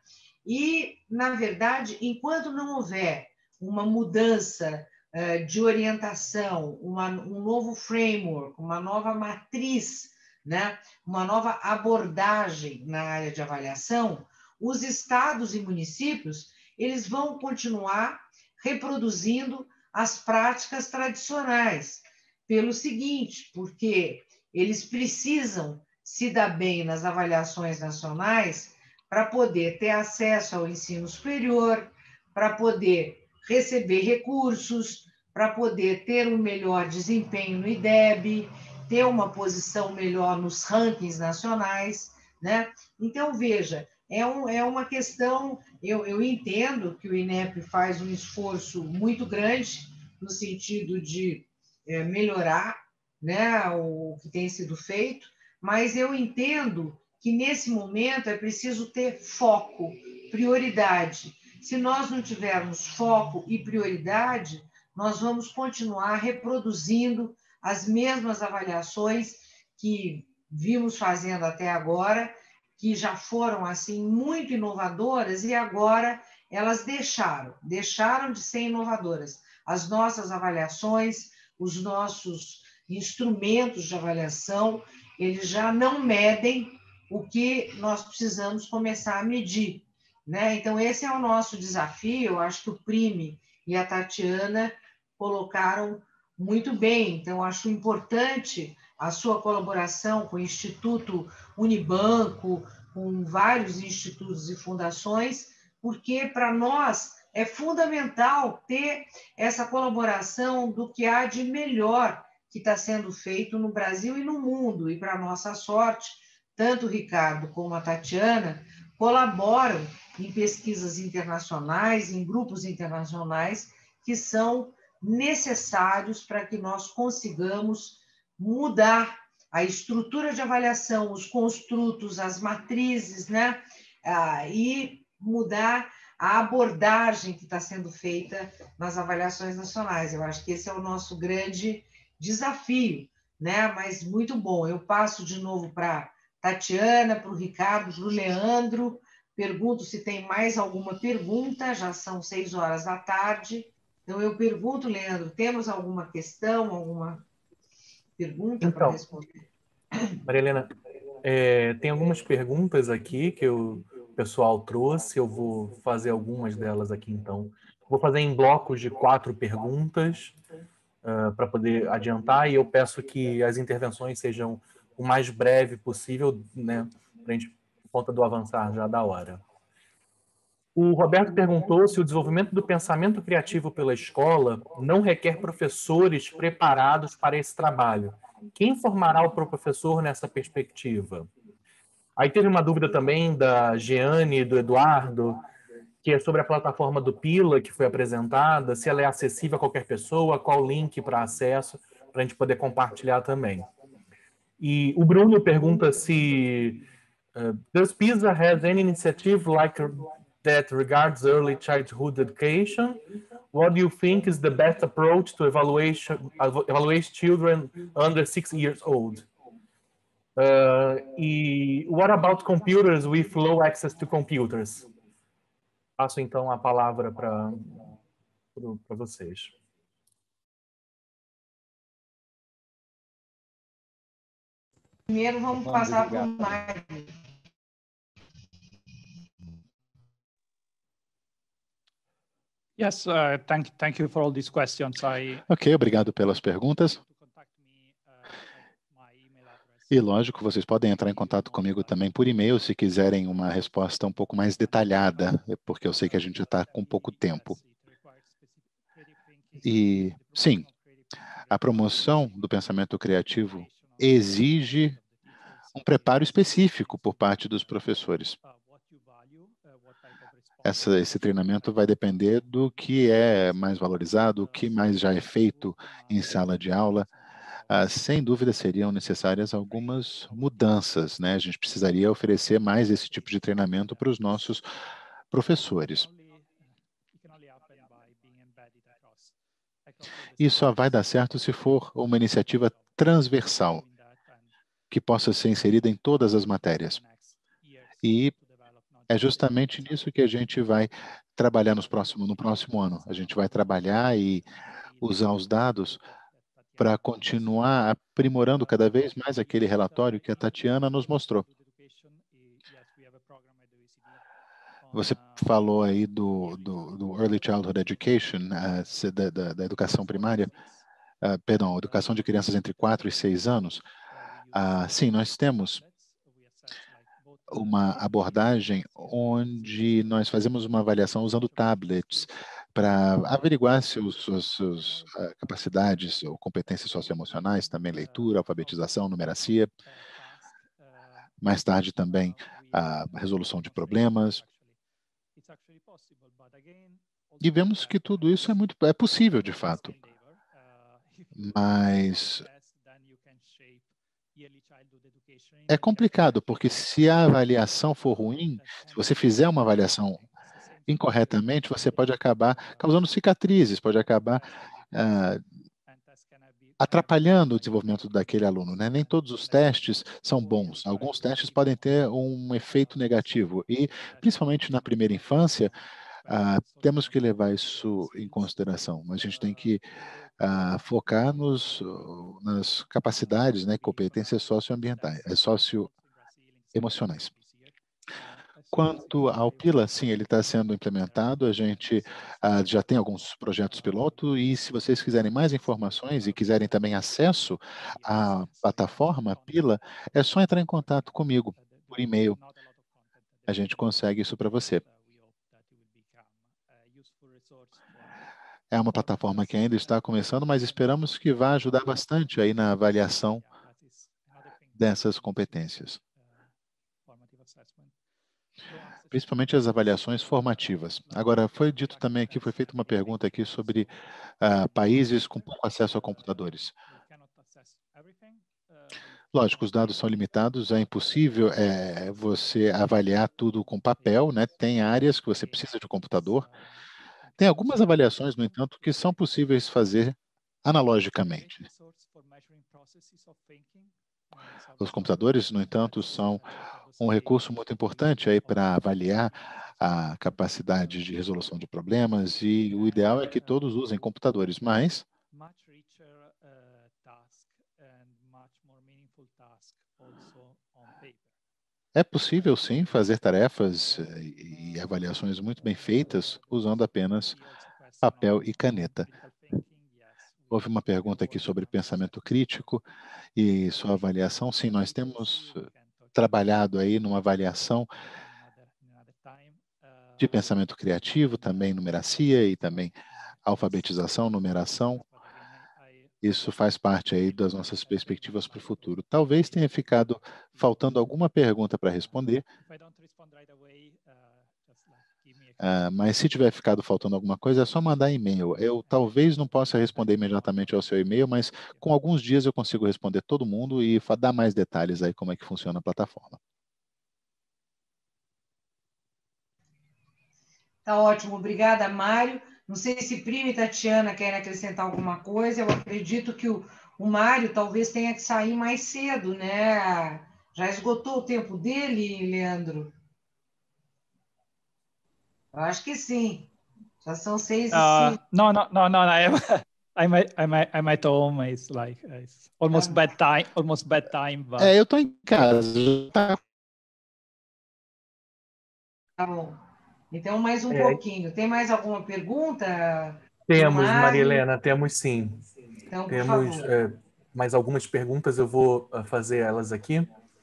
E, na verdade, enquanto não houver uma mudança uh, de orientação, uma, um novo framework, uma nova matriz, né? Uma nova abordagem na área de avaliação, os estados e municípios eles vão continuar reproduzindo as práticas tradicionais, pelo seguinte, porque eles precisam se dar bem nas avaliações nacionais para poder ter acesso ao ensino superior, para poder receber recursos, para poder ter um melhor desempenho no I D E B, ter uma posição melhor nos rankings nacionais, né? Então, veja, é, um, é uma questão, eu, eu entendo que o INEP faz um esforço muito grande no sentido de é, melhorar, né, o que tem sido feito, mas eu entendo que nesse momento é preciso ter foco, prioridade. Se nós não tivermos foco e prioridade, nós vamos continuar reproduzindo as mesmas avaliações que vimos fazendo até agora, que já foram assim muito inovadoras e agora elas deixaram, deixaram de ser inovadoras. As nossas avaliações, os nossos instrumentos de avaliação, eles já não medem o que nós precisamos começar a medir, né? Então, esse é o nosso desafio. Eu acho que o Prime e a Tatiana colocaram muito bem. Então, acho importante a sua colaboração com o Instituto Unibanco, com vários institutos e fundações, porque para nós é fundamental ter essa colaboração do que há de melhor que está sendo feito no Brasil e no mundo. E, para nossa sorte, tanto o Ricardo como a Tatiana colaboram em pesquisas internacionais, em grupos internacionais que são necessários para que nós consigamos mudar a estrutura de avaliação, os construtos, as matrizes, né? Ah, e mudar a abordagem que está sendo feita nas avaliações nacionais. Eu acho que esse é o nosso grande desafio, né? Mas muito bom. Eu passo de novo para Tatiana, para o Ricardo, para o Leandro. Pergunto se tem mais alguma pergunta, já são seis horas da tarde. Então, eu pergunto, Leandro, temos alguma questão, alguma pergunta então, para responder? Maria Helena, é, tem algumas perguntas aqui que o pessoal trouxe, eu vou fazer algumas delas aqui, então. Vou fazer em blocos de quatro perguntas uh, para poder adiantar, e eu peço que as intervenções sejam o mais breve possível, né, para a gente, por conta do avançar já da hora. O Roberto perguntou se o desenvolvimento do pensamento criativo pela escola não requer professores preparados para esse trabalho. Quem formará o professor nessa perspectiva? Aí teve uma dúvida também da Jeane e do Eduardo, que é sobre a plataforma do Pila, que foi apresentada, se ela é acessível a qualquer pessoa, qual o link para acesso, para a gente poder compartilhar também. E o Bruno pergunta se uh, does PISA has any initiative like that regards early childhood education, what do you think is the best approach to evaluation, evaluate children under six years old? Uh, e what about computers with low access to computers? Passo então a palavra para para vocês. Primeiro vamos passar para o Mário. Yes, uh, thank, thank you for all these questions. I... Ok, obrigado pelas perguntas. E, lógico, vocês podem entrar em contato comigo também por e-mail se quiserem uma resposta um pouco mais detalhada, porque eu sei que a gente já está com pouco tempo. E, sim, a promoção do pensamento criativo exige um preparo específico por parte dos professores. Essa, esse treinamento vai depender do que é mais valorizado, o que mais já é feito em sala de aula. Ah, sem dúvida, seriam necessárias algumas mudanças, né? A gente precisaria oferecer mais esse tipo de treinamento para os nossos professores. Isso só vai dar certo se for uma iniciativa transversal, que possa ser inserida em todas as matérias. E é justamente nisso que a gente vai trabalhar nos próximo, no próximo ano. A gente vai trabalhar e usar os dados para continuar aprimorando cada vez mais aquele relatório que a Tatiana nos mostrou. Você falou aí do, do, do Early Childhood Education, uh, da, da, da educação primária, uh, perdão, educação de crianças entre quatro e seis anos. Uh, sim, nós temos uma abordagem onde nós fazemos uma avaliação usando tablets para averiguar se as suas, suas uh, capacidades ou competências socioemocionais, também leitura, alfabetização, numeracia. Mais tarde também a resolução de problemas. E vemos que tudo isso é, muito, é possível, de fato. Mas é complicado, porque se a avaliação for ruim, se você fizer uma avaliação incorretamente, você pode acabar causando cicatrizes, pode acabar ah, atrapalhando o desenvolvimento daquele aluno, né? Nem todos os testes são bons. Alguns testes podem ter um efeito negativo. E, principalmente na primeira infância, ah, temos que levar isso em consideração. A gente tem que ah, focar nos, nas capacidades, né, competências socioambientais, socioemocionais. Quanto ao Pila, sim, ele está sendo implementado, a gente ah, já tem alguns projetos piloto e se vocês quiserem mais informações e quiserem também acesso à plataforma Pila, é só entrar em contato comigo por e-mail. A gente consegue isso para você. É uma plataforma que ainda está começando, mas esperamos que vá ajudar bastante aí na avaliação dessas competências. Principalmente as avaliações formativas. Agora, foi dito também aqui, foi feita uma pergunta aqui sobre uh, países com pouco acesso a computadores. Lógico, os dados são limitados, é impossível é, você avaliar tudo com papel, né? Tem áreas que você precisa de computador. Tem algumas avaliações, no entanto, que são possíveis fazer analogicamente. Os computadores, no entanto, são um recurso muito importante aí para avaliar a capacidade de resolução de problemas e o ideal é que todos usem computadores, mas é possível, sim, fazer tarefas e avaliações muito bem feitas usando apenas papel e caneta. Houve uma pergunta aqui sobre pensamento crítico e sua avaliação. Sim, nós temos trabalhado aí numa avaliação de pensamento criativo, também numeracia e também alfabetização, numeração. Isso faz parte aí das nossas perspectivas para o futuro. Talvez tenha ficado faltando alguma pergunta para responder, uh, mas se tiver ficado faltando alguma coisa, é só mandar e-mail. Eu talvez não possa responder imediatamente ao seu e-mail, mas com alguns dias eu consigo responder todo mundo e dar mais detalhes aí como é que funciona a plataforma. Tá ótimo, obrigada, Mário. Não sei se Prima e Tatiana querem acrescentar alguma coisa. Eu acredito que o, o Mário talvez tenha que sair mais cedo, né? Já esgotou o tempo dele, Leandro? Eu acho que sim. Já são seis e uh, cinco. No, no, no, no. I am, I'm, I'm, I'm at home. It's like it's almost Tá. bedtime. Almost bedtime. But... É, eu estou em casa. Tá. Tá bom. Então, mais um É. pouquinho. Tem mais alguma pergunta? Temos, Maria Helena, temos sim. Então, por Temos favor. é, mais algumas perguntas, eu vou fazer elas aqui.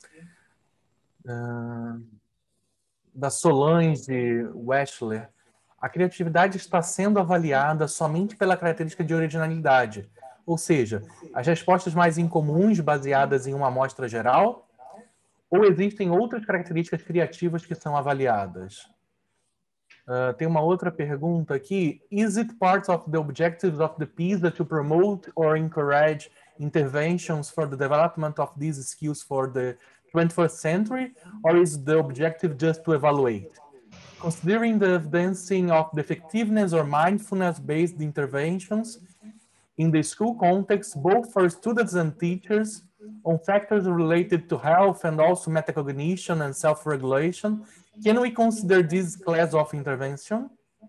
Uh, da Solange Weschler. A criatividade está sendo avaliada somente pela característica de originalidade, ou seja, as respostas mais incomuns baseadas em uma amostra geral, ou existem outras características criativas que são avaliadas? Uh, tem uma outra pergunta aqui. Is it part of the objectives of the PISA to promote or encourage interventions for the development of these skills for the twenty-first century, or is the objective just to evaluate? Considering the evidencing of the effectiveness or mindfulness-based interventions in the school context, both for students and teachers, on factors related to health and also metacognition and self-regulation, can we consider this class of intervention?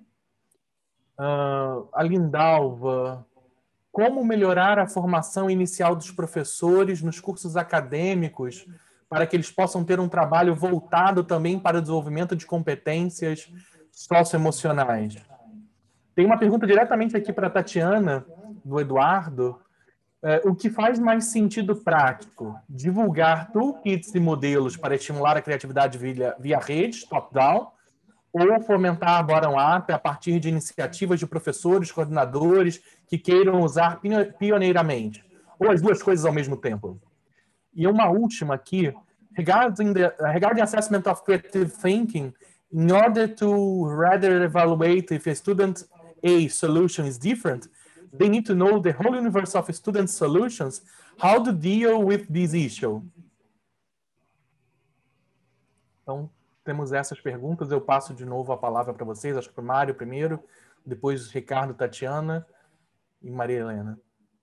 Uh, a Lindalva, como melhorar a formação inicial dos professores nos cursos acadêmicos para que eles possam ter um trabalho voltado também para o desenvolvimento de competências socioemocionais? Tem uma pergunta diretamente aqui para a Tatiana, do Eduardo. Uh, o que faz mais sentido prático? Divulgar toolkits e modelos para estimular a criatividade via, via redes, top-down, ou fomentar bottom-up a partir de iniciativas de professores, coordenadores que queiram usar pioneiramente? Ou as duas coisas ao mesmo tempo? E uma última aqui, regarding the, regarding assessment of creative thinking, in order to rather evaluate if a student A solution is different, they need to know the whole universe of student solutions, how to deal with this issue. Então, temos essas perguntas. Eu passo de novo a palavra para vocês, acho que para o Mário primeiro, depois Ricardo, Tatiana e Maria Helena.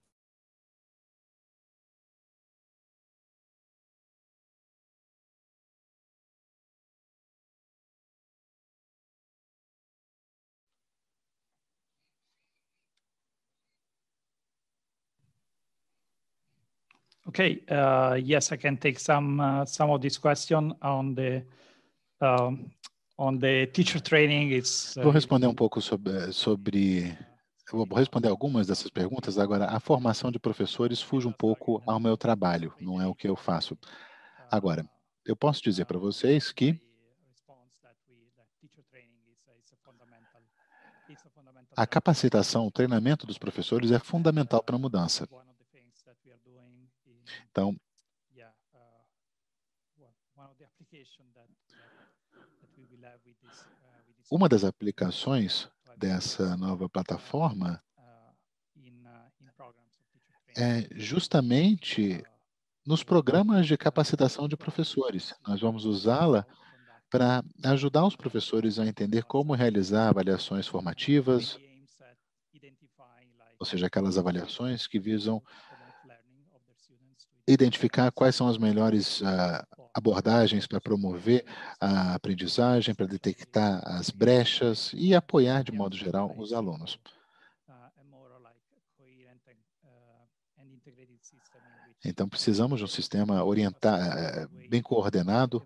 Okay, uh, yes, I can take some uh, some of this question on the um, on the teacher training. It's, uh, vou responder um pouco sobre, sobre eu vou responder algumas dessas perguntas. Agora, a formação de professores fuge um pouco ao meu trabalho, não é o que eu faço. Agora, eu posso dizer para vocês que a capacitação, o treinamento dos professores é fundamental para a mudança. Então, uma das aplicações dessa nova plataforma é justamente nos programas de capacitação de professores. Nós vamos usá-la para ajudar os professores a entender como realizar avaliações formativas, ou seja, aquelas avaliações que visam identificar quais são as melhores uh, abordagens para promover a aprendizagem, para detectar as brechas e apoiar, de modo geral, os alunos. Então, precisamos de um sistema orientado, bem coordenado,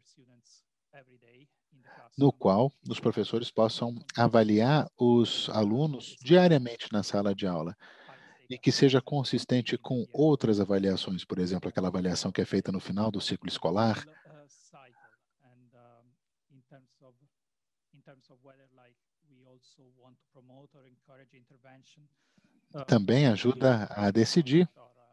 no qual os professores possam avaliar os alunos diariamente na sala de aula e que seja consistente com outras avaliações, por exemplo, aquela avaliação que é feita no final do ciclo escolar. Também ajuda a decidir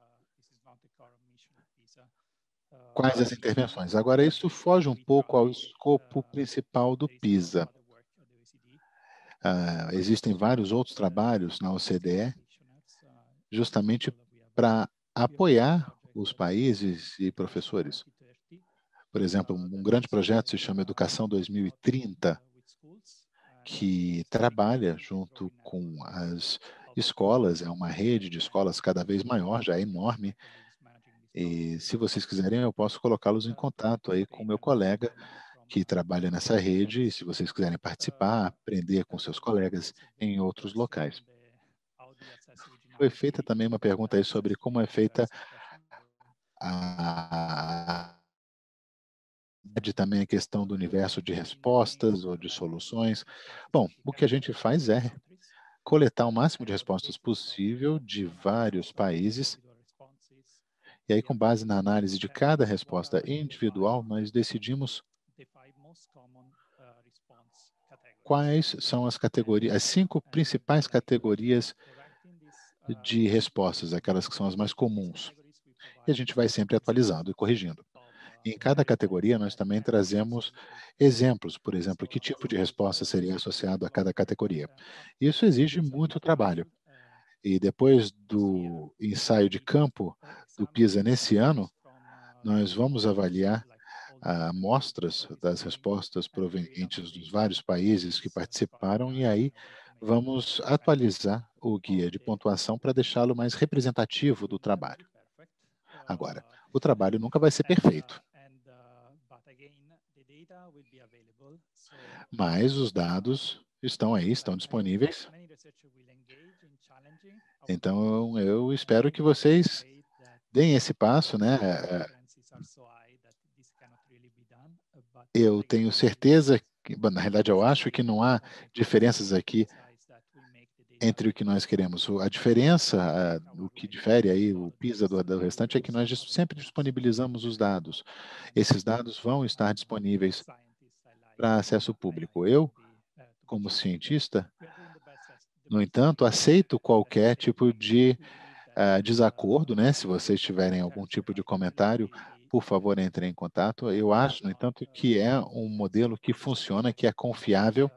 quais as intervenções. Agora, isso foge um pouco ao escopo principal do PISA. Uh, existem vários outros trabalhos na O C D E, justamente para apoiar os países e professores. Por exemplo, um grande projeto se chama Educação dois mil e trinta, que trabalha junto com as escolas, é uma rede de escolas cada vez maior, já é enorme, e se vocês quiserem eu posso colocá-los em contato aí com o meu colega que trabalha nessa rede, e se vocês quiserem participar, aprender com seus colegas em outros locais. Foi feita também uma pergunta aí sobre como é feita a também a questão do universo de respostas ou de soluções. Bom, o que a gente faz é coletar o máximo de respostas possível de vários países, e aí, com base na análise de cada resposta individual, nós decidimos quais são as categorias, as cinco principais categorias de respostas, aquelas que são as mais comuns. E a gente vai sempre atualizando e corrigindo. Em cada categoria, nós também trazemos exemplos, por exemplo, que tipo de resposta seria associado a cada categoria. Isso exige muito trabalho. E depois do ensaio de campo do PISA nesse ano, nós vamos avaliar amostras das respostas provenientes dos vários países que participaram e aí vamos atualizar o guia de pontuação para deixá-lo mais representativo do trabalho. Agora, o trabalho nunca vai ser perfeito. Mas os dados estão aí, estão disponíveis. Então, eu espero que vocês deem esse passo, né? Eu tenho certeza que, na realidade, eu acho que não há diferenças aqui entre o que nós queremos. A diferença, o que difere aí o PISA do, do restante é que nós sempre disponibilizamos os dados. Esses dados vão estar disponíveis para acesso público. Eu, como cientista, no entanto, aceito qualquer tipo de uh, desacordo, né? Se vocês tiverem algum tipo de comentário, por favor, entrem em contato. Eu acho, no entanto, que é um modelo que funciona, que é confiável.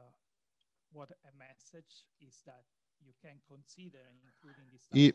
E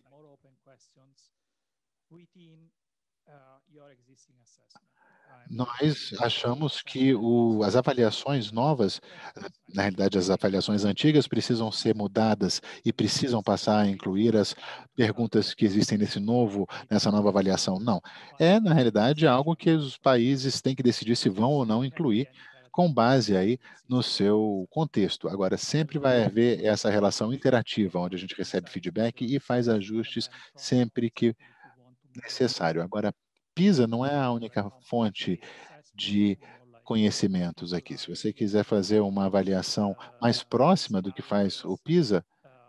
nós achamos que o, as avaliações novas, na realidade, as avaliações antigas precisam ser mudadas e precisam passar a incluir as perguntas que existem nesse novo, nessa nova avaliação. Não, é, na realidade, algo que os países têm que decidir se vão ou não incluir com base aí no seu contexto. Agora, sempre vai haver essa relação interativa, onde a gente recebe feedback e faz ajustes sempre que necessário. Agora, PISA não é a única fonte de conhecimentos aqui. Se você quiser fazer uma avaliação mais próxima do que faz o PISA,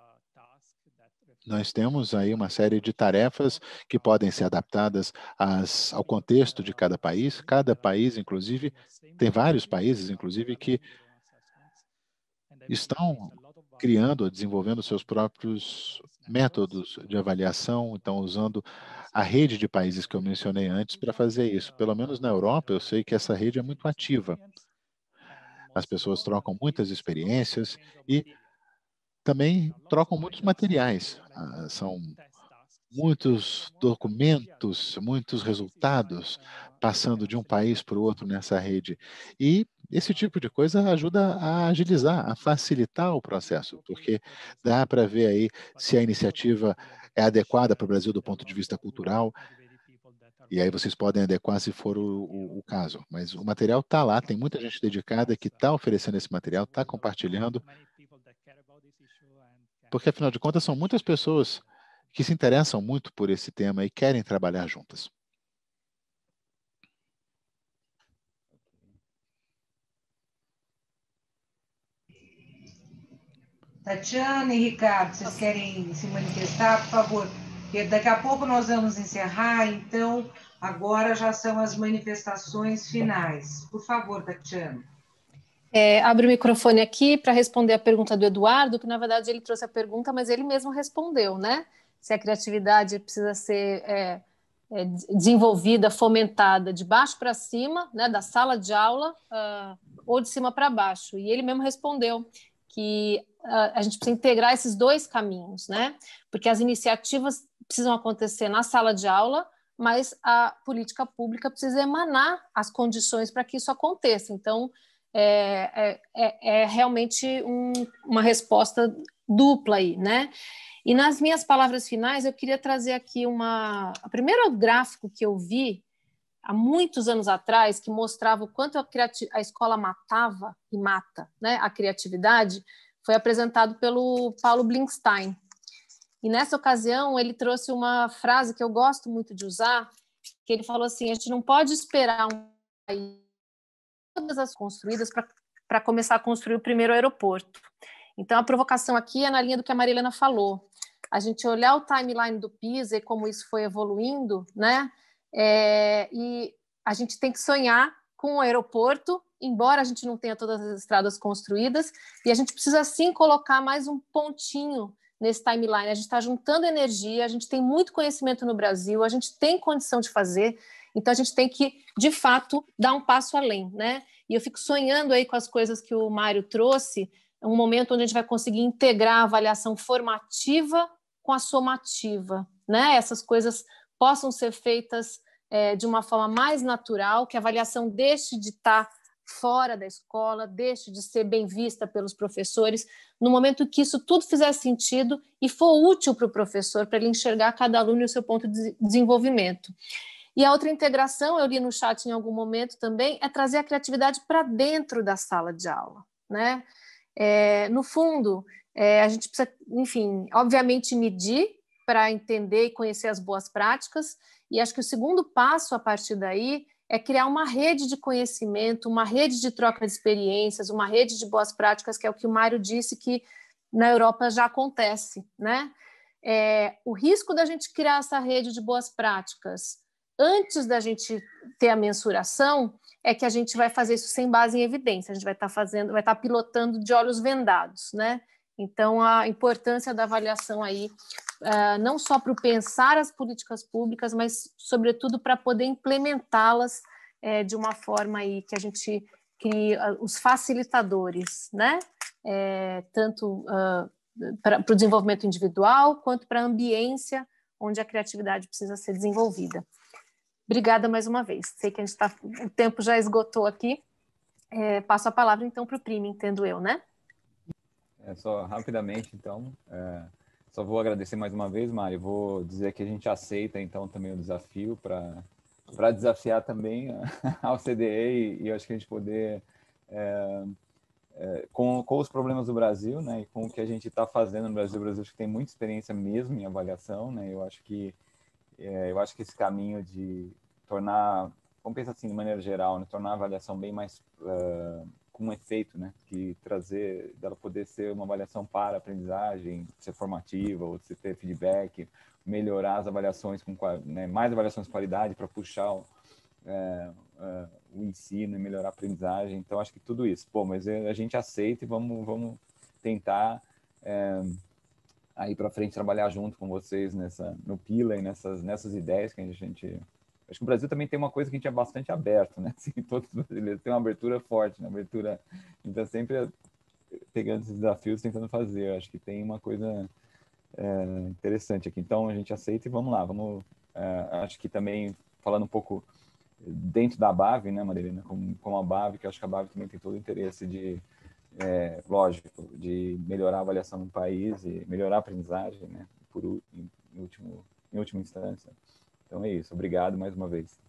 nós temos aí uma série de tarefas que podem ser adaptadas às, ao contexto de cada país. Cada país, inclusive, tem vários países, inclusive, que estão criando ou desenvolvendo seus próprios métodos de avaliação, então usando a rede de países que eu mencionei antes para fazer isso. Pelo menos na Europa, eu sei que essa rede é muito ativa. As pessoas trocam muitas experiências e também trocam muitos materiais. Ah, são muitos documentos, muitos resultados passando de um país para o outro nessa rede. E esse tipo de coisa ajuda a agilizar, a facilitar o processo, porque dá para ver aí se a iniciativa é adequada para o Brasil do ponto de vista cultural, e aí vocês podem adequar se for o, o, o caso. Mas o material está lá, tem muita gente dedicada que está oferecendo esse material, está compartilhando, porque, afinal de contas, são muitas pessoas que se interessam muito por esse tema e querem trabalhar juntas. Tatiana e Ricardo, vocês querem se manifestar, por favor? Porque daqui a pouco nós vamos encerrar, então agora já são as manifestações finais. Por favor, Tatiana. É, abre o microfone aqui para responder a pergunta do Eduardo, que na verdade ele trouxe a pergunta, mas ele mesmo respondeu, né? Se a criatividade precisa ser é, é, desenvolvida, fomentada de baixo para cima, né, da sala de aula, uh, ou de cima para baixo. E ele mesmo respondeu que uh, a gente precisa integrar esses dois caminhos, né? Porque as iniciativas precisam acontecer na sala de aula, mas a política pública precisa emanar as condições para que isso aconteça. Então, é, é, é realmente um, uma resposta dupla aí, né? E nas minhas palavras finais, eu queria trazer aqui uma... O primeiro gráfico que eu vi há muitos anos atrás, que mostrava o quanto a, criati... a escola matava e mata, né, a criatividade, foi apresentado pelo Paulo Blinstein. E nessa ocasião, ele trouxe uma frase que eu gosto muito de usar, que ele falou assim: a gente não pode esperar um país todas as construídas para começar a construir o primeiro aeroporto. Então, a provocação aqui é na linha do que a Marilena falou. A gente olhar o timeline do PISA e como isso foi evoluindo, né? É, e a gente tem que sonhar com o aeroporto, embora a gente não tenha todas as estradas construídas, e a gente precisa, sim, colocar mais um pontinho nesse timeline. A gente está juntando energia, a gente tem muito conhecimento no Brasil, a gente tem condição de fazer, então a gente tem que, de fato, dar um passo além, né? E eu fico sonhando aí com as coisas que o Mário trouxe, um momento onde a gente vai conseguir integrar a avaliação formativa com a somativa, né? Essas coisas possam ser feitas é, de uma forma mais natural, que a avaliação deixe de estar fora da escola, deixe de ser bem vista pelos professores, no momento que isso tudo fizer sentido e for útil para o professor, para ele enxergar cada aluno e o seu ponto de desenvolvimento. E a outra integração, eu li no chat em algum momento também, é trazer a criatividade para dentro da sala de aula, né? É, no fundo, é, a gente precisa, enfim, obviamente medir para entender e conhecer as boas práticas, e acho que o segundo passo a partir daí é criar uma rede de conhecimento, uma rede de troca de experiências, uma rede de boas práticas, que é o que o Mário disse que na Europa já acontece, né? É, o risco da gente criar essa rede de boas práticas antes da gente ter a mensuração é que a gente vai fazer isso sem base em evidência, a gente vai estar fazendo, vai estar pilotando de olhos vendados, né? Então, a importância da avaliação aí, uh, não só para o pensar as políticas públicas, mas, sobretudo, para poder implementá-las é, de uma forma aí que a gente crie uh, os facilitadores, né? É, tanto uh, para o desenvolvimento individual, quanto para a ambiência onde a criatividade precisa ser desenvolvida. Obrigada mais uma vez. Sei que a gente tá, o tempo já esgotou aqui. É, passo a palavra, então, para o Prime, entendo eu, né? É, só rapidamente, então, é, só vou agradecer mais uma vez, Mário, vou dizer que a gente aceita, então, também o desafio para para desafiar também a O C D E e, e eu acho que a gente poder, é, é, com, com os problemas do Brasil, né, e com o que a gente está fazendo no Brasil, o Brasil acho que tem muita experiência mesmo em avaliação, né, eu acho que, é, eu acho que esse caminho de tornar, vamos pensar assim, de maneira geral, né, tornar a avaliação bem mais... Uh, com um efeito, né, que trazer, dela poder ser uma avaliação para aprendizagem, ser formativa, ou você ter feedback, melhorar as avaliações, com né, mais avaliações de qualidade para puxar o, é, é, o ensino e melhorar a aprendizagem. Então, acho que tudo isso. Pô, mas a gente aceita e vamos, vamos tentar é, aí para frente trabalhar junto com vocês nessa, no Pila e nessas, nessas ideias que a gente... Acho que o Brasil também tem uma coisa que a gente é bastante aberto, né? Assim, todos os brasileiros têm uma abertura forte, uma abertura... Então, sempre pegando esses desafios, tentando fazer. Acho que tem uma coisa é, interessante aqui. Então, a gente aceita e vamos lá. Vamos, é, acho que também, falando um pouco dentro da B A V, né, Marilena? Como, como a B A V, que eu acho que a B A V também tem todo o interesse de, é, lógico, de melhorar a avaliação no país e melhorar a aprendizagem, né? Por, em, em, último, em última instância. Então é isso, obrigado mais uma vez.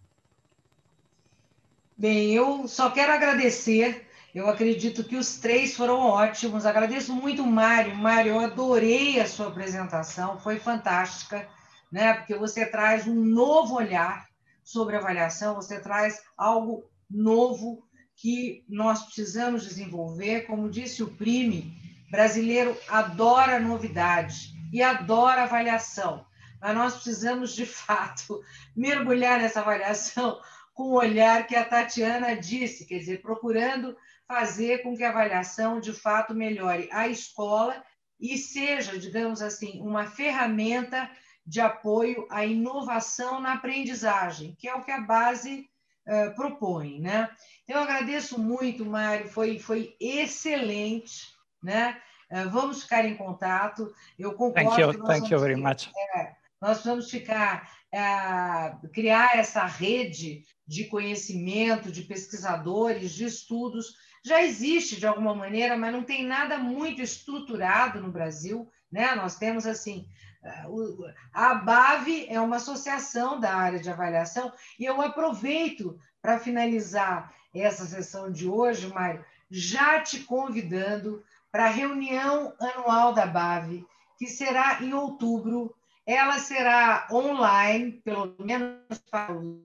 Bem, eu só quero agradecer, eu acredito que os três foram ótimos, agradeço muito o Mário, Mário, eu adorei a sua apresentação, foi fantástica, né? Porque você traz um novo olhar sobre avaliação, você traz algo novo que nós precisamos desenvolver, como disse o Prime, brasileiro adora novidade e adora avaliação. Mas nós precisamos, de fato, mergulhar nessa avaliação com o olhar que a Tatiana disse, quer dizer, procurando fazer com que a avaliação, de fato, melhore a escola e seja, digamos assim, uma ferramenta de apoio à inovação na aprendizagem, que é o que a base uh, propõe, né? Então, eu agradeço muito, Mário, foi, foi excelente, né? Uh, vamos ficar em contato. Eu concordo. Thank you, thank you very much. É, nós vamos ficar, uh, criar essa rede de conhecimento, de pesquisadores, de estudos. Já existe de alguma maneira, mas não tem nada muito estruturado no Brasil, né? Nós temos assim, a ABAV é uma associação da área de avaliação, e eu aproveito para finalizar essa sessão de hoje, Mário, já te convidando para a reunião anual da ABAV, que será em outubro. Ela será online, pelo menos para os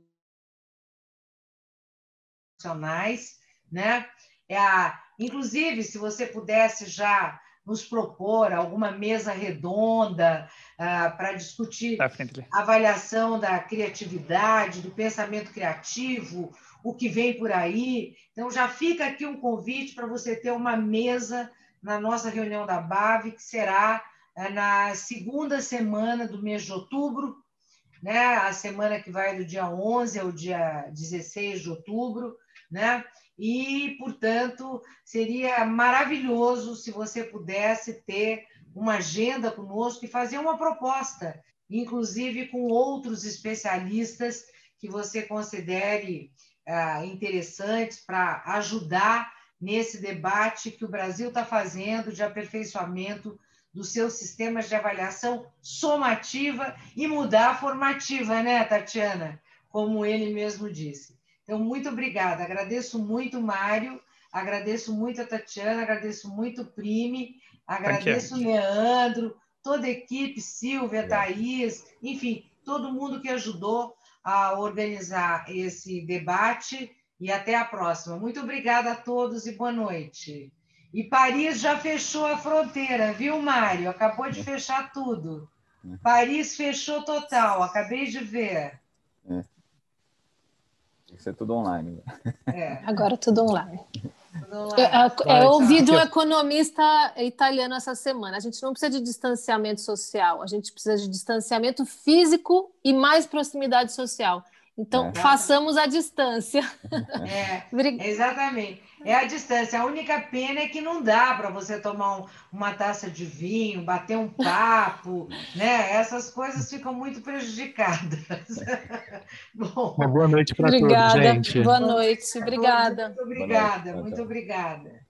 profissionais, né? É a, inclusive, se você pudesse já nos propor alguma mesa redonda uh, para discutir a avaliação da criatividade, do pensamento criativo, o que vem por aí. Então, já fica aqui um convite para você ter uma mesa na nossa reunião da ABAV, que será uh, na segunda semana do mês de outubro, né? A semana que vai do dia onze ao dia dezesseis de outubro, né? E, portanto, seria maravilhoso se você pudesse ter uma agenda conosco e fazer uma proposta, inclusive com outros especialistas que você considere ah, interessantes para ajudar nesse debate que o Brasil está fazendo de aperfeiçoamento dos seus sistemas de avaliação somativa e mudar a formativa, né, Tatiana? Como ele mesmo disse. Então, muito obrigada. Agradeço muito, Mário, agradeço muito a Tatiana, agradeço muito o Prime, agradeço o Leandro, toda a equipe, Silvia, Thaís, enfim, todo mundo que ajudou a organizar esse debate, e até a próxima. Muito obrigada a todos e boa noite. E Paris já fechou a fronteira, viu, Mário? Acabou de fechar tudo. Paris fechou total, acabei de ver. É. Tem que ser tudo online. É. Agora tudo online. Tudo online. Eu, eu ouvi de um economista italiano essa semana. A gente não precisa de distanciamento social, a gente precisa de distanciamento físico e mais proximidade social. Então, é. façamos a distância. É, exatamente. É a distância. A única pena é que não dá para você tomar um, uma taça de vinho, bater um papo, né? Essas coisas ficam muito prejudicadas. Bom, uma boa noite para todos, gente. Boa noite. Obrigada. Muito obrigada, muito obrigada.